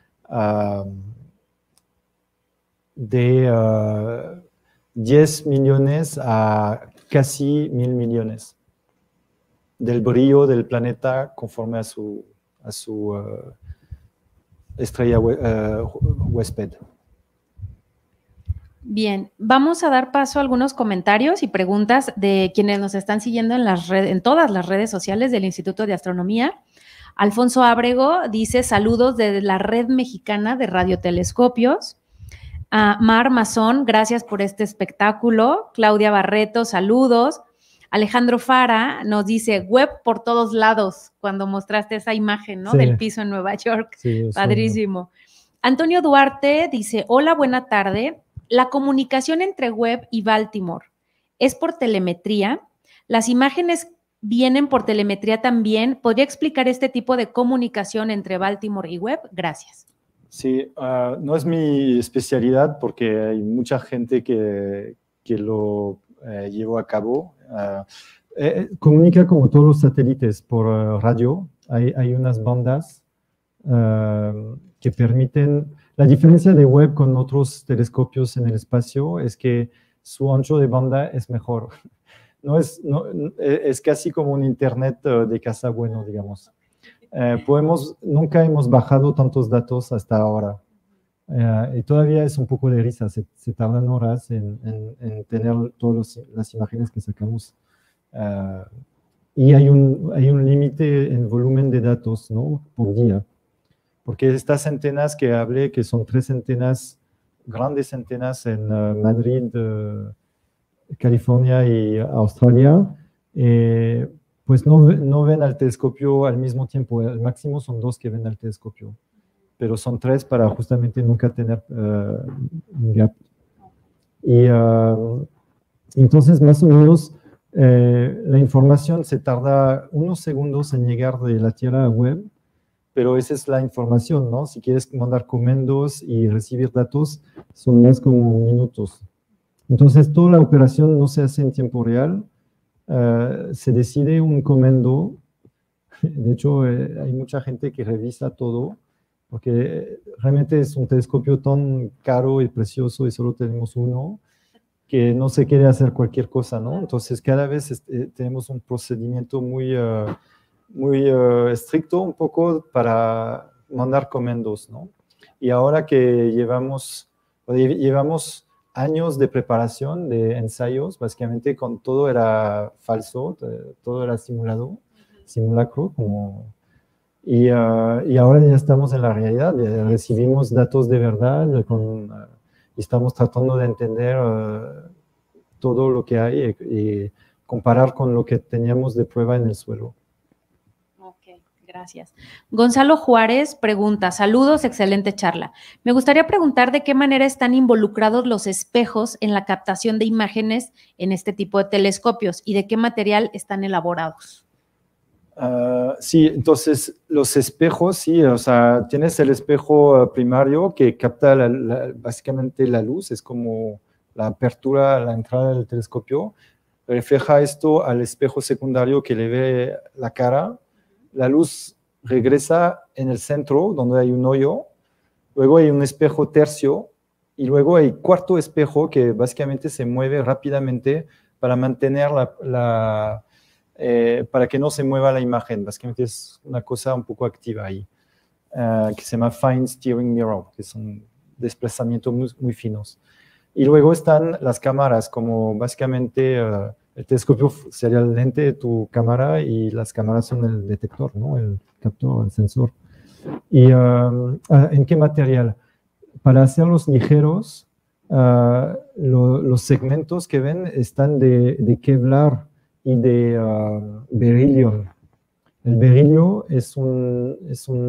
10 millones a casi 1000 millones del brillo del planeta conforme a su estrella huésped. Bien, vamos a dar paso a algunos comentarios y preguntas de quienes nos están siguiendo en todas las redes sociales del Instituto de Astronomía. Alfonso Ábrego dice saludos de la Red Mexicana de Radiotelescopios. Mar Mazón, gracias por este espectáculo. Claudia Barreto, saludos. Alejandro Fara nos dice web por todos lados cuando mostraste esa imagen, ¿no? Sí. Del piso en Nueva York. Sí, padrísimo. Antonio Duarte dice, hola, buena tarde. La comunicación entre Webb y Baltimore es por telemetría. Las imágenes vienen por telemetría también. ¿Podría explicar este tipo de comunicación entre Baltimore y Webb? Gracias. Sí, no es mi especialidad porque hay mucha gente que lo llevó a cabo. Comunica como todos los satélites por radio. Hay unas bandas que permiten... La diferencia de Webb con otros telescopios en el espacio es que su ancho de banda es mejor. Es casi como un internet de casa bueno, digamos. Nunca hemos bajado tantos datos hasta ahora. Y todavía es un poco de risa, se tardan horas en tener todas las imágenes que sacamos. Y hay un límite en volumen de datos, ¿no? Por día. Porque estas antenas que hablé, que son 3 antenas, grandes antenas en Madrid, California y Australia, pues no ven al telescopio al mismo tiempo. Al máximo son 2 que ven al telescopio. pero son 3 para justamente nunca tener un gap. Y entonces, más o menos, la información se tarda unos segundos en llegar de la Tierra a web, pero esa es la información, ¿no? Si quieres mandar comandos y recibir datos, son más como minutos. Entonces, toda la operación no se hace en tiempo real, se decide un comando. De hecho, hay mucha gente que revisa todo, porque realmente es un telescopio tan caro y precioso y solo tenemos uno, que no se quiere hacer cualquier cosa, ¿no? Entonces, cada vez tenemos un procedimiento muy estricto un poco para mandar comandos, ¿no? Y ahora que llevamos años de preparación, de ensayos, básicamente con todo era falso, todo era simulacro, y ahora ya estamos en la realidad, recibimos datos de verdad, y estamos tratando de entender todo lo que hay y comparar con lo que teníamos de prueba en el suelo. Gracias. Gonzalo Juárez pregunta, saludos, excelente charla. Me gustaría preguntar de qué manera están involucrados los espejos en la captación de imágenes en este tipo de telescopios y de qué material están elaborados. Sí, entonces los espejos, sí, o sea, tienes el espejo primario que capta básicamente la luz, es como la apertura, la entrada del telescopio, refleja esto al espejo secundario que le ve la cara. La luz regresa en el centro, donde hay un hoyo, luego hay un espejo tercio, y luego hay cuarto espejo que básicamente se mueve rápidamente para mantener para que no se mueva la imagen. Básicamente es una cosa un poco activa ahí, que se llama Fine Steering Mirror, que son desplazamientos muy finos. Y luego están las cámaras, como básicamente... el telescopio sería el lente de tu cámara y las cámaras son el detector, ¿no? El captor, el sensor. ¿Y en qué material? Para hacerlos ligeros, los segmentos que ven están de Kevlar y de berilio. El berilio es un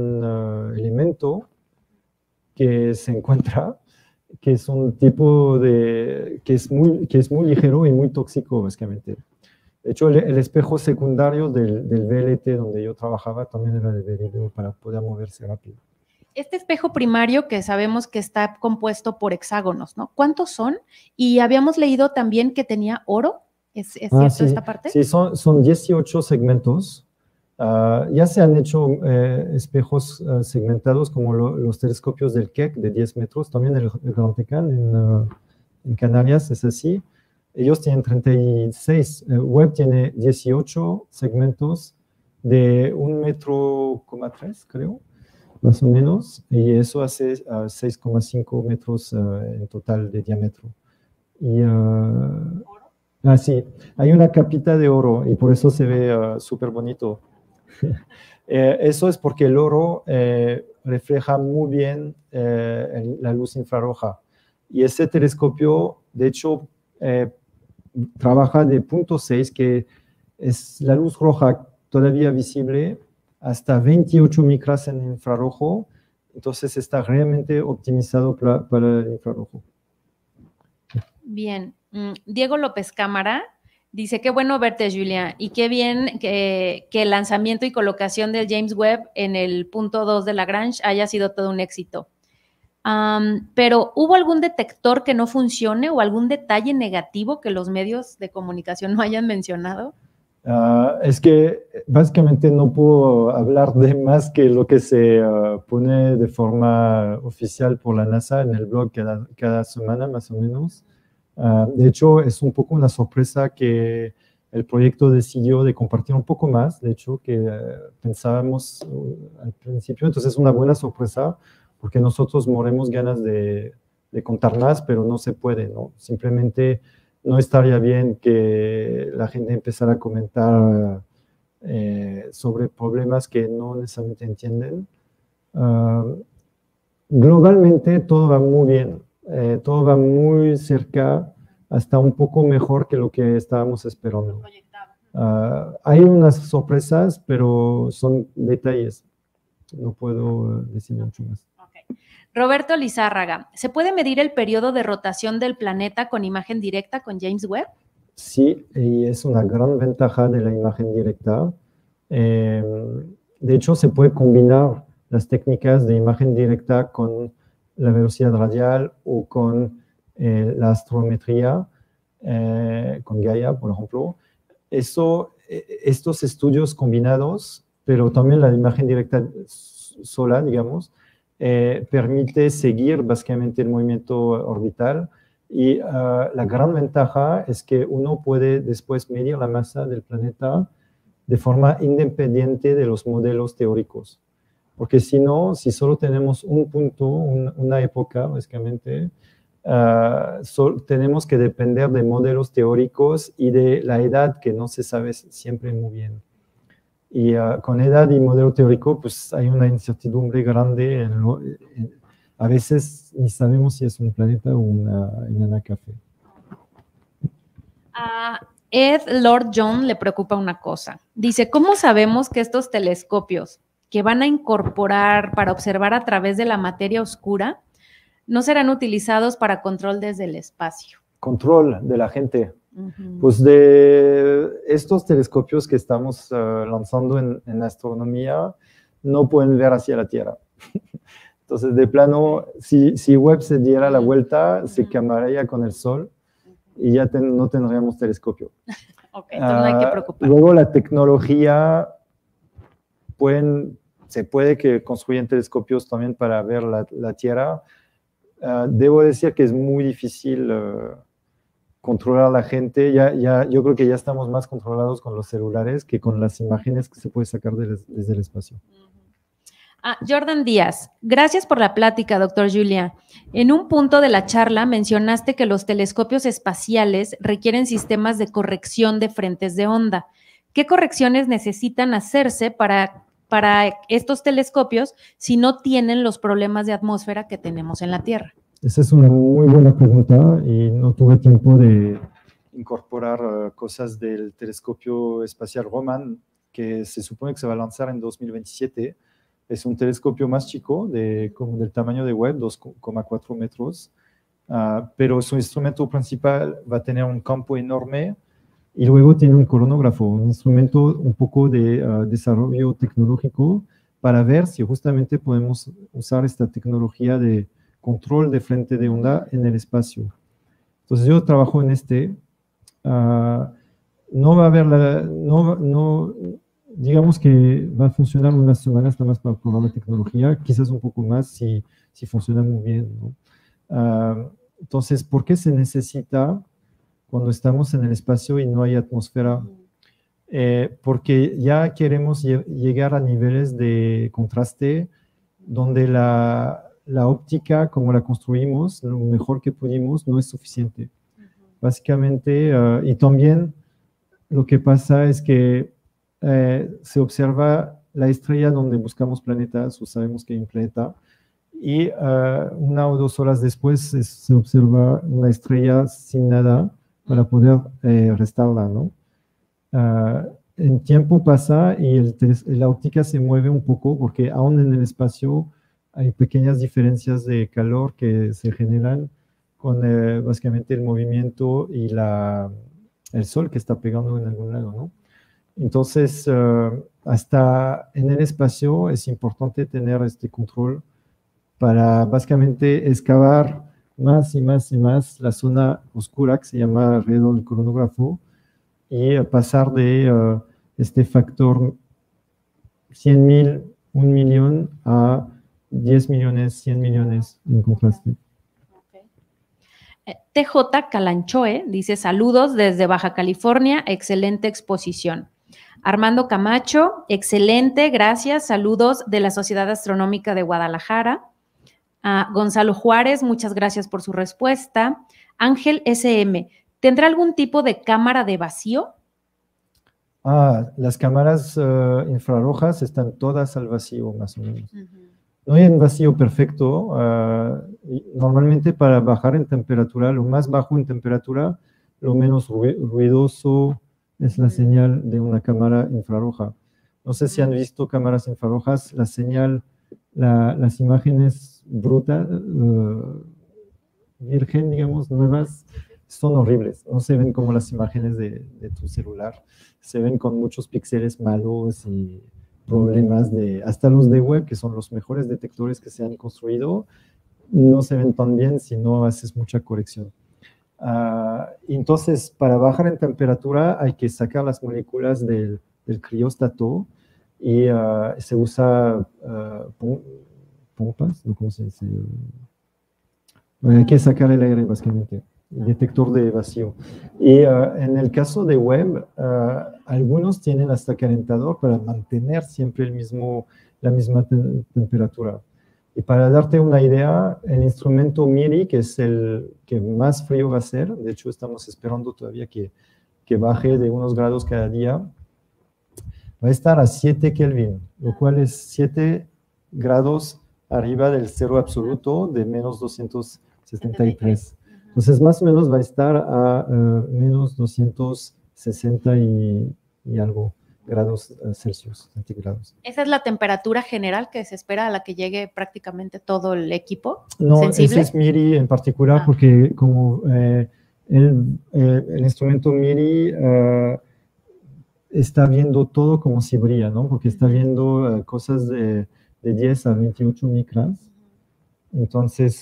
elemento que se encuentra, que es un tipo que es muy ligero y muy tóxico, básicamente. De hecho, el espejo secundario del VLT donde yo trabajaba también era de berilio para poder moverse rápido. Este espejo primario que sabemos que está compuesto por hexágonos, ¿no? ¿Cuántos son? Y habíamos leído también que tenía oro. ¿Es cierto sí, esta parte? Sí, son 18 segmentos. Ya se han hecho espejos segmentados como los telescopios del Keck de 10 metros, también el Gran Tecan en Canarias es así. Ellos tienen 36, Webb tiene 18 segmentos de 1,3 metros, creo, más o menos, y eso hace 6,5 metros en total de diámetro. Y, sí, hay una capita de oro y por eso se ve súper bonito. Eso es porque el oro refleja muy bien la luz infrarroja. Y ese telescopio, de hecho, trabaja de 0.6, que es la luz roja todavía visible, hasta 28 micras en infrarrojo. Entonces está realmente optimizado para el infrarrojo. Bien. Diego López Cámara dice, qué bueno verte, Julia, y qué bien que el lanzamiento y colocación del James Webb en el punto 2 de Lagrange haya sido todo un éxito. Pero, ¿hubo algún detector que no funcione o algún detalle negativo que los medios de comunicación no hayan mencionado? Es que básicamente no puedo hablar de más que lo que se pone de forma oficial por la NASA en el blog cada semana, más o menos. De hecho, es un poco una sorpresa que el proyecto decidió de compartir un poco más, de hecho, que pensábamos al principio. Entonces, es una buena sorpresa, porque nosotros moremos ganas de contar más, pero no se puede, ¿no? Simplemente no estaría bien que la gente empezara a comentar sobre problemas que no necesariamente entienden. Globalmente, todo va muy bien. Todo va muy cerca, hasta un poco mejor que lo que estábamos esperando. Hay unas sorpresas, pero son detalles. No puedo decir mucho más. Roberto Lizárraga, ¿se puede medir el periodo de rotación del planeta con imagen directa con James Webb? Sí, y es una gran ventaja de la imagen directa. De hecho, se puede combinar las técnicas de imagen directa con la velocidad radial o con la astrometría, con Gaia, por ejemplo. Estos estudios combinados, pero también la imagen directa sola, digamos, permite seguir básicamente el movimiento orbital. Y la gran ventaja es que uno puede después medir la masa del planeta de forma independiente de los modelos teóricos. Porque si no, si solo tenemos un punto, una época, básicamente, tenemos que depender de modelos teóricos y de la edad que no se sabe siempre muy bien. Y con edad y modelo teórico, pues hay una incertidumbre grande. A veces ni sabemos si es un planeta o una enana café. Ed Lord John le preocupa una cosa. Dice, ¿cómo sabemos que estos telescopios que van a incorporar para observar a través de la materia oscura no serán utilizados para control desde el espacio? Control de la gente. Pues de estos telescopios que estamos lanzando en astronomía, no pueden ver hacia la Tierra. Entonces, de plano, si Webb se diera la vuelta, se quemaría con el Sol y ya no tendríamos telescopio. Ok, entonces no hay que preocuparse. Luego la tecnología, se puede que construyan telescopios también para ver la Tierra. Debo decir que es muy difícil controlar a la gente. Yo creo que ya estamos más controlados con los celulares que con las imágenes que se puede sacar desde el espacio. Jordan Díaz, gracias por la plática, doctor Juliá. En un punto de la charla mencionaste que los telescopios espaciales requieren sistemas de corrección de frentes de onda. ¿Qué correcciones necesitan hacerse para estos telescopios si no tienen los problemas de atmósfera que tenemos en la Tierra? Esa es una muy buena pregunta y no tuve tiempo de incorporar cosas del telescopio espacial Roman, que se supone que se va a lanzar en 2027. Es un telescopio más chico, como del tamaño de Webb, 2,4 metros, pero su instrumento principal va a tener un campo enorme y luego tiene un cronógrafo, un instrumento un poco de desarrollo tecnológico para ver si justamente podemos usar esta tecnología de control de frente de onda en el espacio. Entonces yo trabajo en no va a haber digamos que va a funcionar unas semanas nada más para probar la tecnología, quizás un poco más si funciona muy bien, ¿no? Entonces, ¿por qué se necesita cuando estamos en el espacio y no hay atmósfera? Porque ya queremos llegar a niveles de contraste donde la óptica, como la construimos, lo mejor que pudimos, no es suficiente. Básicamente, y también lo que pasa es que se observa la estrella donde buscamos planetas o sabemos que hay un planeta y 1 o 2 horas después se observa una estrella sin nada para poder restarla, ¿no? El tiempo pasa y la óptica se mueve un poco porque aún en el espacio hay pequeñas diferencias de calor que se generan con básicamente el movimiento y el sol que está pegando en algún lado, ¿no? Entonces, hasta en el espacio es importante tener este control para básicamente excavar más y más y más la zona oscura que se llama alrededor del cronógrafo y pasar de este factor 100.000, 1 millón a 10 millones, 100 millones en contraste. TJ Calanchoe dice, saludos desde Baja California, excelente exposición. Armando Camacho, excelente, gracias, saludos de la Sociedad Astronómica de Guadalajara. Gonzalo Juárez, muchas gracias por su respuesta. Ángel SM, ¿tendrá algún tipo de cámara de vacío? Las cámaras infrarrojas están todas al vacío, más o menos. No hay un vacío perfecto. Normalmente para bajar en temperatura, lo más bajo en temperatura, lo menos ruidoso es la señal de una cámara infrarroja. No sé si han visto cámaras infrarrojas, la señal, las imágenes brutas, virgen, digamos, nuevas, son horribles. No se ven como las imágenes de tu celular. Se ven con muchos píxeles malos y problemas hasta los de web, que son los mejores detectores que se han construido, no se ven tan bien si no haces mucha corrección. Entonces, para bajar en temperatura hay que sacar las moléculas del crióstato y se usa pompas, ¿no? ¿Cómo se dice? Hay que sacar el aire, básicamente, detector de vacío. Y en el caso de web, algunos tienen hasta calentador para mantener siempre la misma temperatura. Y para darte una idea, el instrumento MIRI, que es el que más frío va a ser, de hecho estamos esperando todavía que baje de unos grados cada día, va a estar a 7 Kelvin, lo cual es 7 grados arriba del cero absoluto de menos 273. Entonces, más o menos va a estar a menos 260 y algo grados Celsius, centígrados. ¿Esa es la temperatura general que se espera a la que llegue prácticamente todo el equipo? No, ¿sensible? ese es MIRI en particular porque como el instrumento MIRI está viendo todo como si brilla, ¿no? Porque está viendo cosas de 10 a 28 micras. Entonces,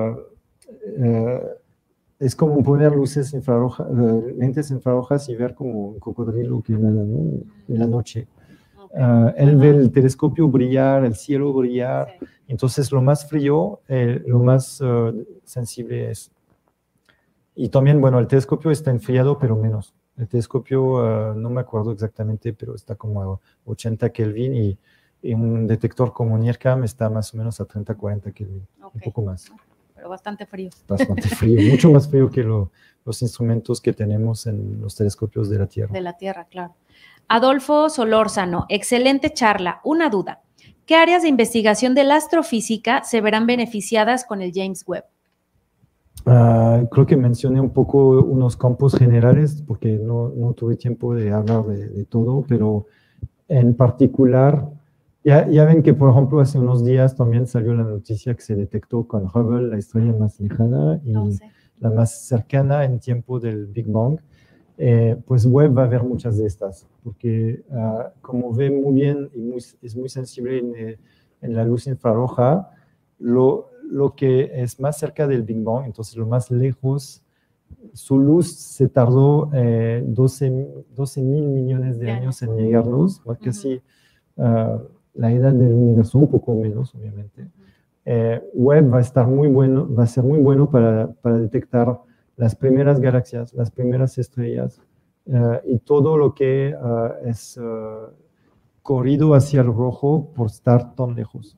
es como poner luces infrarrojas, lentes infrarrojas y ver como un cocodrilo que nada, ¿no? En la noche. Él ve el telescopio brillar, el cielo brillar. Sí. Entonces, lo más frío, lo más sensible es. Y también, bueno, el telescopio está enfriado, pero menos. El telescopio, no me acuerdo exactamente, pero está como a 80 Kelvin y un detector como NIRCam está más o menos a 30, 40 Kelvin, un poco más. Pero bastante frío. Bastante frío, mucho más frío que los instrumentos que tenemos en los telescopios de la Tierra. De la Tierra, claro. Adolfo Solórzano, excelente charla. Una duda. ¿Qué áreas de investigación de la astrofísica se verán beneficiadas con el James Webb? Creo que mencioné un poco unos campos generales, porque no tuve tiempo de hablar de todo, pero en particular, ya ven que, por ejemplo, hace unos días también salió la noticia que se detectó con Hubble la estrella más lejana y la más cercana en tiempo del Big Bang. Pues Webb va a haber muchas de estas, porque como ve muy bien y es muy sensible en la luz infrarroja, lo que es más cerca del Big Bang, entonces lo más lejos, su luz se tardó 12 mil millones de años en llegarnos, casi la edad del universo, un poco menos, obviamente. Webb va a ser muy bueno para detectar las primeras galaxias, las primeras estrellas y todo lo que es corrido hacia el rojo por estar tan lejos.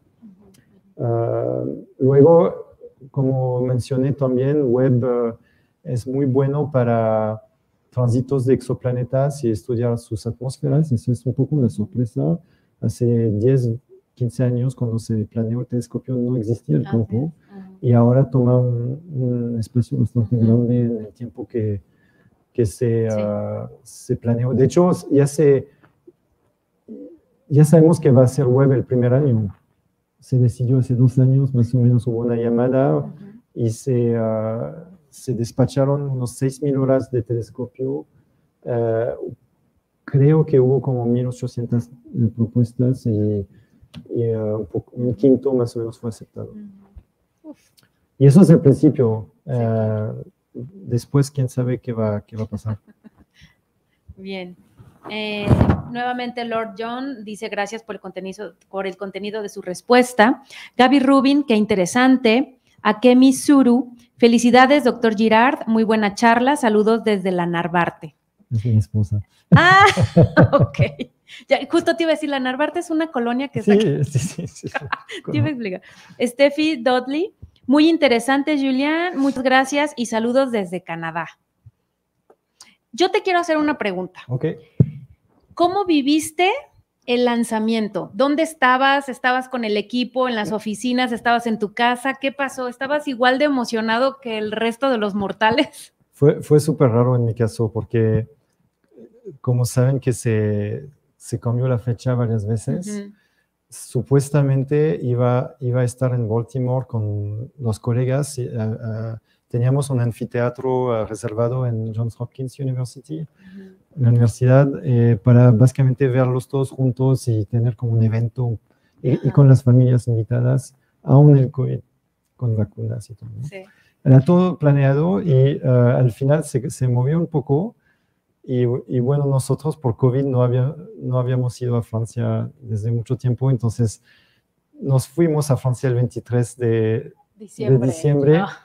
Luego, como mencioné también, Webb es muy bueno para tránsitos de exoplanetas y estudiar sus atmósferas. Eso es un poco una sorpresa. Hace 10, 15 años, cuando se planeó el telescopio, no existía el campo. Y ahora toma un espacio bastante grande en el tiempo que se planeó. De hecho, ya sabemos que va a ser Webb el primer año. Se decidió hace 2 años, más o menos hubo una llamada y se despacharon unos 6,000 horas de telescopio. Creo que hubo como 1,800 propuestas y un quinto más o menos fue aceptado. Y eso es el principio. Después, quién sabe qué va a pasar. Bien. Nuevamente Lord John dice gracias por el contenido de su respuesta. Gaby Rubin, qué interesante. Akemi Suru, felicidades, doctor Girard, muy buena charla, saludos desde la Narvarte. Es mi esposa. Ah, ok. Ya, justo te iba a decir, la Narvarte es una colonia que está aquí. Sí. Te iba a explicar. Steffi Dudley, muy interesante, Julián, muchas gracias y saludos desde Canadá. Yo te quiero hacer una pregunta. Ok. ¿Cómo viviste el lanzamiento? ¿Dónde estabas? ¿Estabas con el equipo en las oficinas? ¿Estabas en tu casa? ¿Qué pasó? ¿Estabas igual de emocionado que el resto de los mortales? Fue súper raro en mi caso porque, como saben que se cambió la fecha varias veces, supuestamente iba a estar en Baltimore con los colegas. Teníamos un anfiteatro reservado en Johns Hopkins University, la universidad, para básicamente verlos todos juntos y tener como un evento y con las familias invitadas, aún el COVID, con vacunas y todo, ¿no? Sí. Era todo planeado y al final se movió un poco y bueno, nosotros por COVID no habíamos ido a Francia desde mucho tiempo, entonces nos fuimos a Francia el 23 de diciembre. Ah.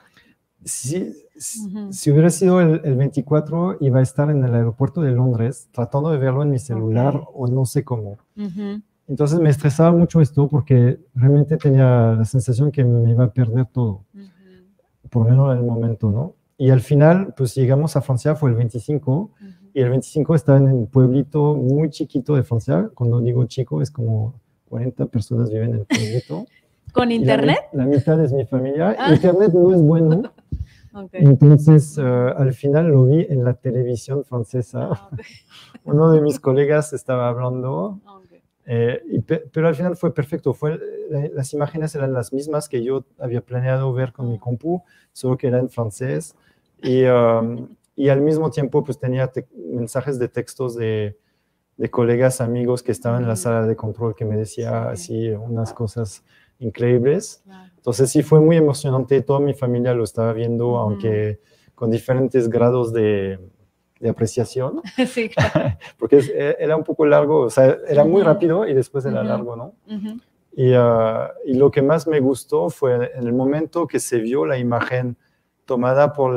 Si hubiera sido el 24, iba a estar en el aeropuerto de Londres tratando de verlo en mi celular o no sé cómo. Entonces me estresaba mucho esto porque realmente tenía la sensación que me iba a perder todo, por lo menos en el momento, ¿no? Y al final, pues llegamos a Francia, fue el 25, y el 25 estaba en un pueblito muy chiquito de Francia. Cuando digo chico, es como 40 personas viven en el pueblito. ¿Con internet? La mitad es mi familia. Internet no es bueno. Okay. Entonces, al final lo vi en la televisión francesa. Uno de mis colegas estaba hablando, pero al final fue perfecto. Las imágenes eran las mismas que yo había planeado ver con mi compu, solo que era en francés. Y al mismo tiempo, pues tenía mensajes de textos de colegas, amigos que estaban en la sala de control que me decía así unas cosas increíbles. Entonces sí fue muy emocionante, toda mi familia lo estaba viendo, aunque con diferentes grados de apreciación. Sí, claro. Porque era un poco largo, o sea, era muy rápido y después era largo, ¿no? Y lo que más me gustó fue en el momento que se vio la imagen tomada por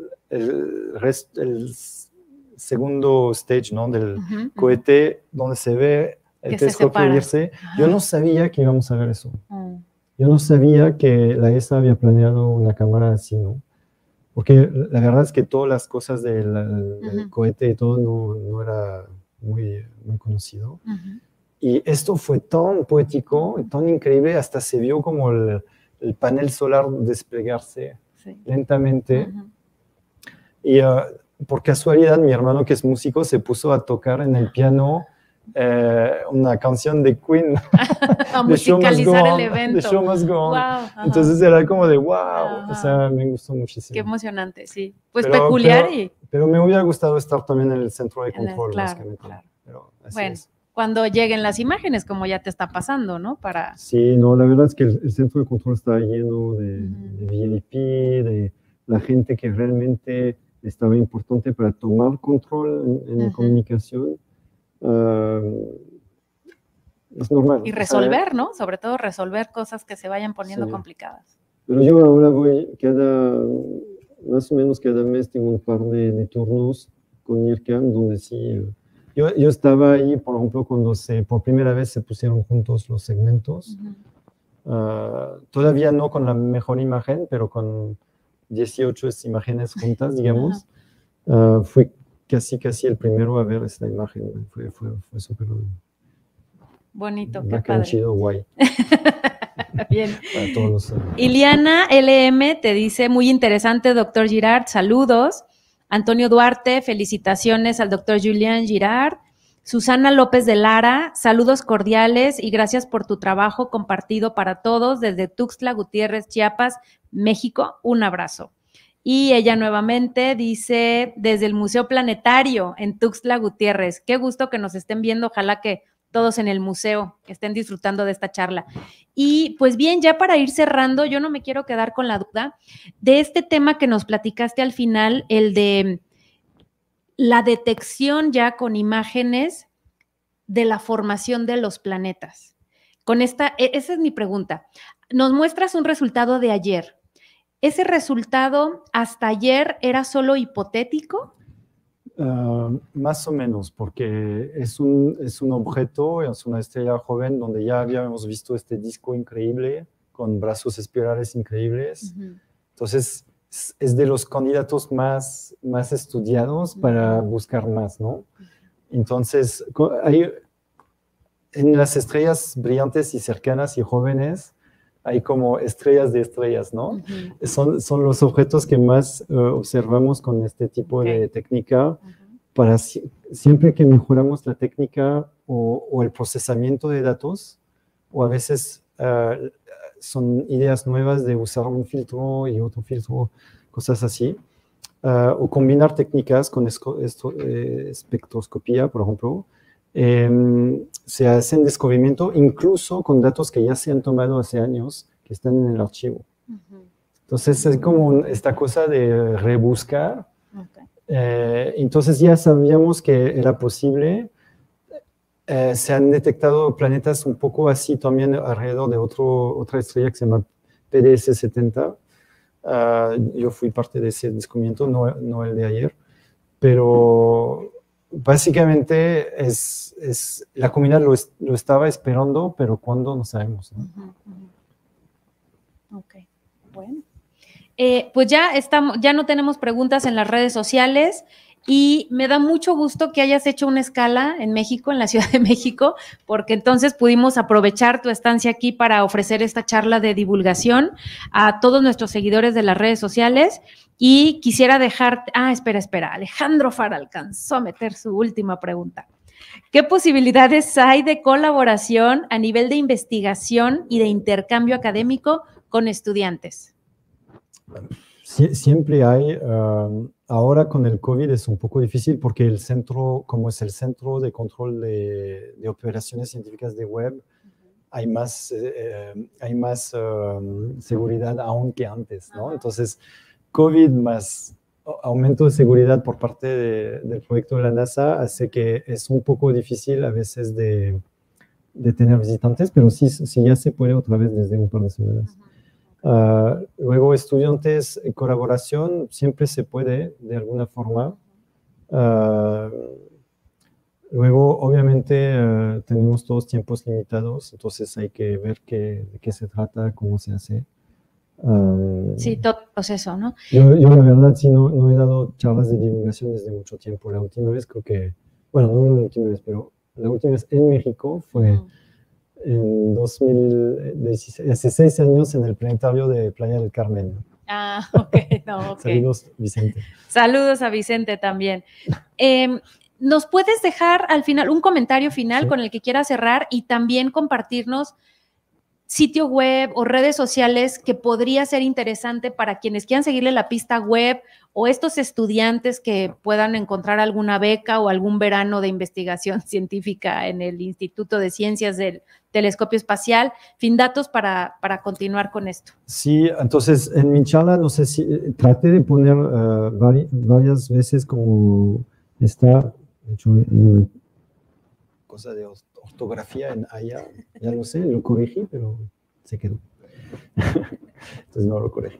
el segundo stage, ¿no? Del cohete, donde se ve el telescopio irse. Yo no sabía que íbamos a ver eso. Yo no sabía que la ESA había planeado una cámara así, ¿no? Porque la verdad es que todas las cosas del cohete y todo no era muy, muy conocido. Y esto fue tan poético, tan increíble, hasta se vio como el panel solar desplegarse lentamente. Y por casualidad, mi hermano, que es músico, se puso a tocar en el piano una canción de Queen. A musicalizar el evento. The Show Must Go On. Wow, entonces era como de wow, o sea, me gustó muchísimo. Qué emocionante, sí. Pues peculiar pero me hubiera gustado estar también en el centro de control. Claro. Pero así bueno, es. Cuando lleguen las imágenes, como ya te está pasando, ¿no? Sí, no, la verdad es que el centro de control está lleno de VIP, de la gente que realmente estaba importante para tomar control en la comunicación. Es normal. Y resolver, ¿no? Sobre todo resolver cosas que se vayan poniendo complicadas. Pero yo ahora voy más o menos cada mes tengo un par de turnos con IRCAM, donde sí, yo estaba ahí, por ejemplo, cuando por primera vez se pusieron juntos los segmentos, todavía no con la mejor imagen, pero con 18 imágenes juntas, digamos. Fui casi el primero a ver esta imagen, fue súper bonito, qué padre. Chido, guay. Bien. Para todos Iliana LM te dice, muy interesante, doctor Girard, saludos. Antonio Duarte, felicitaciones al doctor Julien Girard. Susana López de Lara, saludos cordiales y gracias por tu trabajo compartido para todos desde Tuxtla Gutiérrez, Chiapas, México. Un abrazo. Y ella nuevamente dice, desde el Museo Planetario en Tuxtla Gutiérrez, qué gusto que nos estén viendo, ojalá que todos en el museo estén disfrutando de esta charla. Y pues bien, ya para ir cerrando, yo no me quiero quedar con la duda de este tema que nos platicaste al final, el de la detección ya con imágenes de la formación de los planetas. Esa es mi pregunta. Nos muestras un resultado de ayer. ¿Ese resultado hasta ayer era solo hipotético? Más o menos, porque es un objeto, es una estrella joven donde ya habíamos visto este disco increíble con brazos espirales increíbles. Entonces, es de los candidatos más estudiados para buscar más, ¿no? Entonces, en las estrellas brillantes y cercanas y jóvenes, hay como estrellas de estrellas, ¿no? Son los objetos que más observamos con este tipo de técnica. Para siempre que mejoramos la técnica o el procesamiento de datos, o a veces son ideas nuevas de usar un filtro y otro filtro, cosas así. O combinar técnicas con espectroscopía, por ejemplo. Se hacen descubrimiento incluso con datos que ya se han tomado hace años, que están en el archivo. Entonces es como esta cosa de rebuscar. Entonces ya sabíamos que era posible. Se han detectado planetas un poco así también alrededor de otra estrella que se llama PDS 70. Yo fui parte de ese descubrimiento, no el de ayer, pero básicamente la comunidad lo estaba esperando, pero ¿cuándo? No sabemos, ¿no? Ok, bueno. Pues ya no tenemos preguntas en las redes sociales y me da mucho gusto que hayas hecho una escala en México, en la Ciudad de México, porque entonces pudimos aprovechar tu estancia aquí para ofrecer esta charla de divulgación a todos nuestros seguidores de las redes sociales. Y quisiera dejarte, espera, Alejandro Fara alcanzó a meter su última pregunta. ¿Qué posibilidades hay de colaboración a nivel de investigación y de intercambio académico con estudiantes? Siempre hay. Ahora con el COVID es un poco difícil porque el centro, como es el Centro de Control de Operaciones Científicas de Web, hay más seguridad aún que antes, ¿no? Entonces, COVID más aumento de seguridad por parte del proyecto de la NASA hace que es un poco difícil a veces de tener visitantes, pero sí ya se puede otra vez desde un par de semanas. Luego, estudiantes en colaboración, siempre se puede, de alguna forma. Luego, obviamente, tenemos todos tiempos limitados, entonces hay que ver de qué se trata, cómo se hace. Sí, todo el proceso, ¿no? Yo la verdad, sí, no he dado charlas de divulgación desde mucho tiempo. La última vez creo que, bueno, no la última vez, pero la última vez en México fue en 2016, hace 6 años en el planetario de Playa del Carmen. Ok. Saludos, Vicente. Saludos a Vicente también. ¿Nos puedes dejar al final un comentario final con el que quieras cerrar y también compartirnos sitio web o redes sociales que podría ser interesante para quienes quieran seguirle la pista web o estos estudiantes que puedan encontrar alguna beca o algún verano de investigación científica en el Instituto de Ciencias del Telescopio Espacial? En fin, datos para continuar con esto. Sí, entonces en mi charla, no sé si traté de poner varias veces como está hecho una cosa de ortografía en allá, ya lo sé, lo corregí, pero se quedó. Entonces no lo corregí.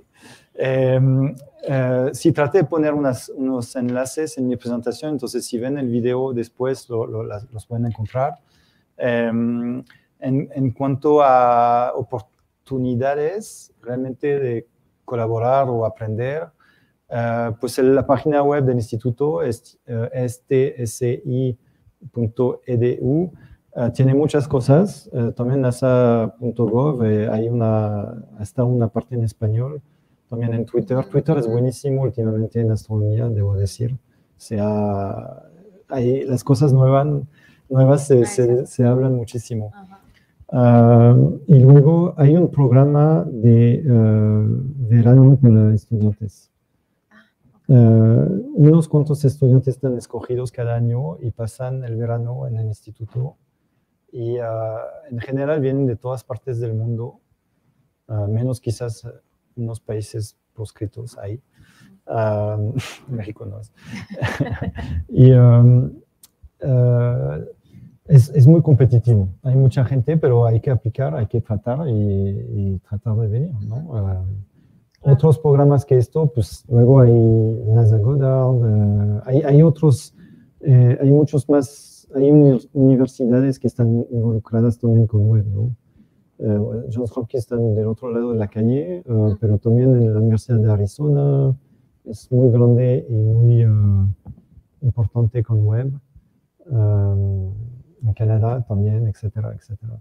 Sí, traté de poner unos enlaces en mi presentación, entonces si ven el video después los pueden encontrar. En cuanto a oportunidades realmente de colaborar o aprender, pues la página web del instituto es stsi.edu. Tiene muchas cosas, también nasa.gov, hay hasta una parte en español, también en Twitter. Twitter es buenísimo últimamente en astronomía, debo decir. Las cosas nuevas se hablan muchísimo. Y luego hay un programa de verano para estudiantes. Unos cuantos estudiantes están escogidos cada año y pasan el verano en el instituto. Y en general vienen de todas partes del mundo, menos quizás unos países proscritos ahí. México no es. Y es muy competitivo. Hay mucha gente, pero hay que aplicar, hay que tratar y tratar de venir, ¿no? Otros programas que esto, pues luego hay NASA Goddard, hay otros, hay muchos más. Hay universidades que están involucradas también con web, ¿no? Johns Hopkins están del otro lado de la calle, pero también en la Universidad de Arizona es muy grande y muy importante con web. En Canadá también, etcétera, etcétera.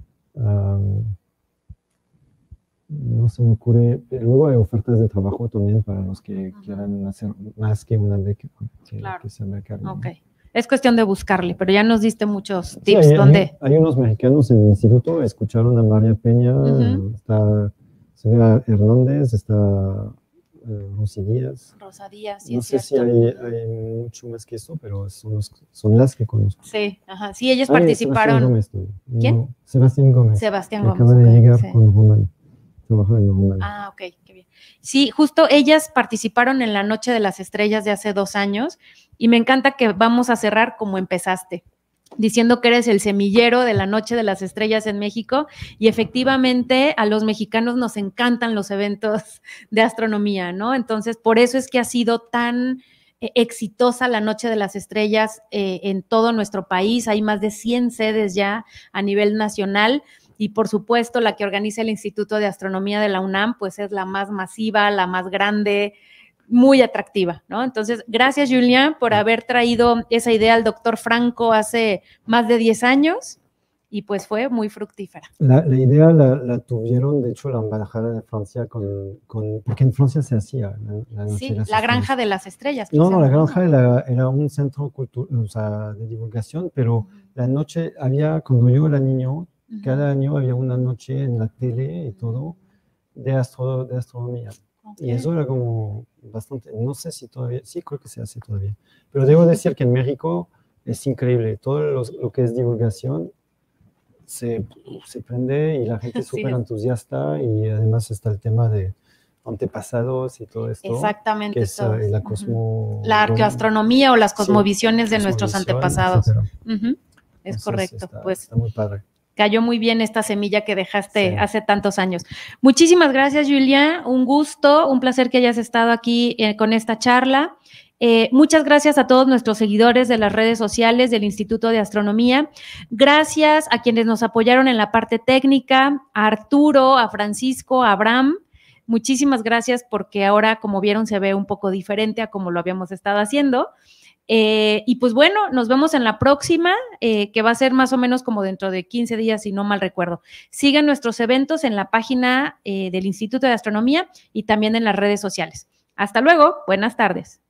No se me ocurre, pero luego hay ofertas de trabajo también para los que quieran hacer más que una beca, que se becan. Ok. Es cuestión de buscarle, pero ya nos diste muchos Sí, tips. hay unos mexicanos en el instituto, escucharon a María Peña, está Silvia Hernández, está Rosy Díaz. Rosa Díaz, sí, No es sé cierto. si hay mucho más que eso, pero son las que conozco. Sí, ajá. Sí, ellos participaron. Sebastián Gómez también. ¿Quién? No, Sebastián Gómez. Sebastián que Gómez. acaba de ok, llegar sí. con Roman. Trabaja en Roman. Ah, ok, qué bien. Sí, justo ellas participaron en la Noche de las Estrellas de hace 2 años y me encanta que vamos a cerrar como empezaste, diciendo que eres el semillero de la Noche de las Estrellas en México y efectivamente a los mexicanos nos encantan los eventos de astronomía, ¿no? Entonces, por eso es que ha sido tan exitosa la Noche de las Estrellas en todo nuestro país. Hay más de 100 sedes ya a nivel nacional. Y por supuesto, la que organiza el Instituto de Astronomía de la UNAM, pues es la más masiva, la más grande, muy atractiva, ¿no? Entonces, gracias, Julien, por haber traído esa idea al doctor Franco hace más de 10 años y pues fue muy fructífera. La idea la tuvieron, de hecho, la embajada de Francia porque en Francia se hacía la Noche Sí, de las la Granja Estrellas. de las Estrellas. No, quizá, la Granja era un centro de divulgación, pero la noche cuando yo era niño, cada año había una noche en la tele y todo de astronomía. Okay. Y eso era como bastante, no sé si todavía, sí creo que se hace todavía, pero debo decir que en México es increíble, todo lo que es divulgación se prende y la gente es súper entusiasta y además está el tema de antepasados y todo esto. Exactamente. Que es la arqueoastronomía o las cosmovisiones de nuestros antepasados. Es Entonces, correcto. Está muy padre. Cayó muy bien esta semilla que dejaste hace tantos años. Muchísimas gracias, Julien. Un gusto, un placer que hayas estado aquí con esta charla. Muchas gracias a todos nuestros seguidores de las redes sociales del Instituto de Astronomía. Gracias a quienes nos apoyaron en la parte técnica, a Arturo, a Francisco, a Abraham. Muchísimas gracias porque ahora, como vieron, se ve un poco diferente a como lo habíamos estado haciendo. Y pues bueno, nos vemos en la próxima, que va a ser más o menos como dentro de 15 días, si no mal recuerdo. Sigan nuestros eventos en la página del Instituto de Astronomía y también en las redes sociales. Hasta luego, buenas tardes.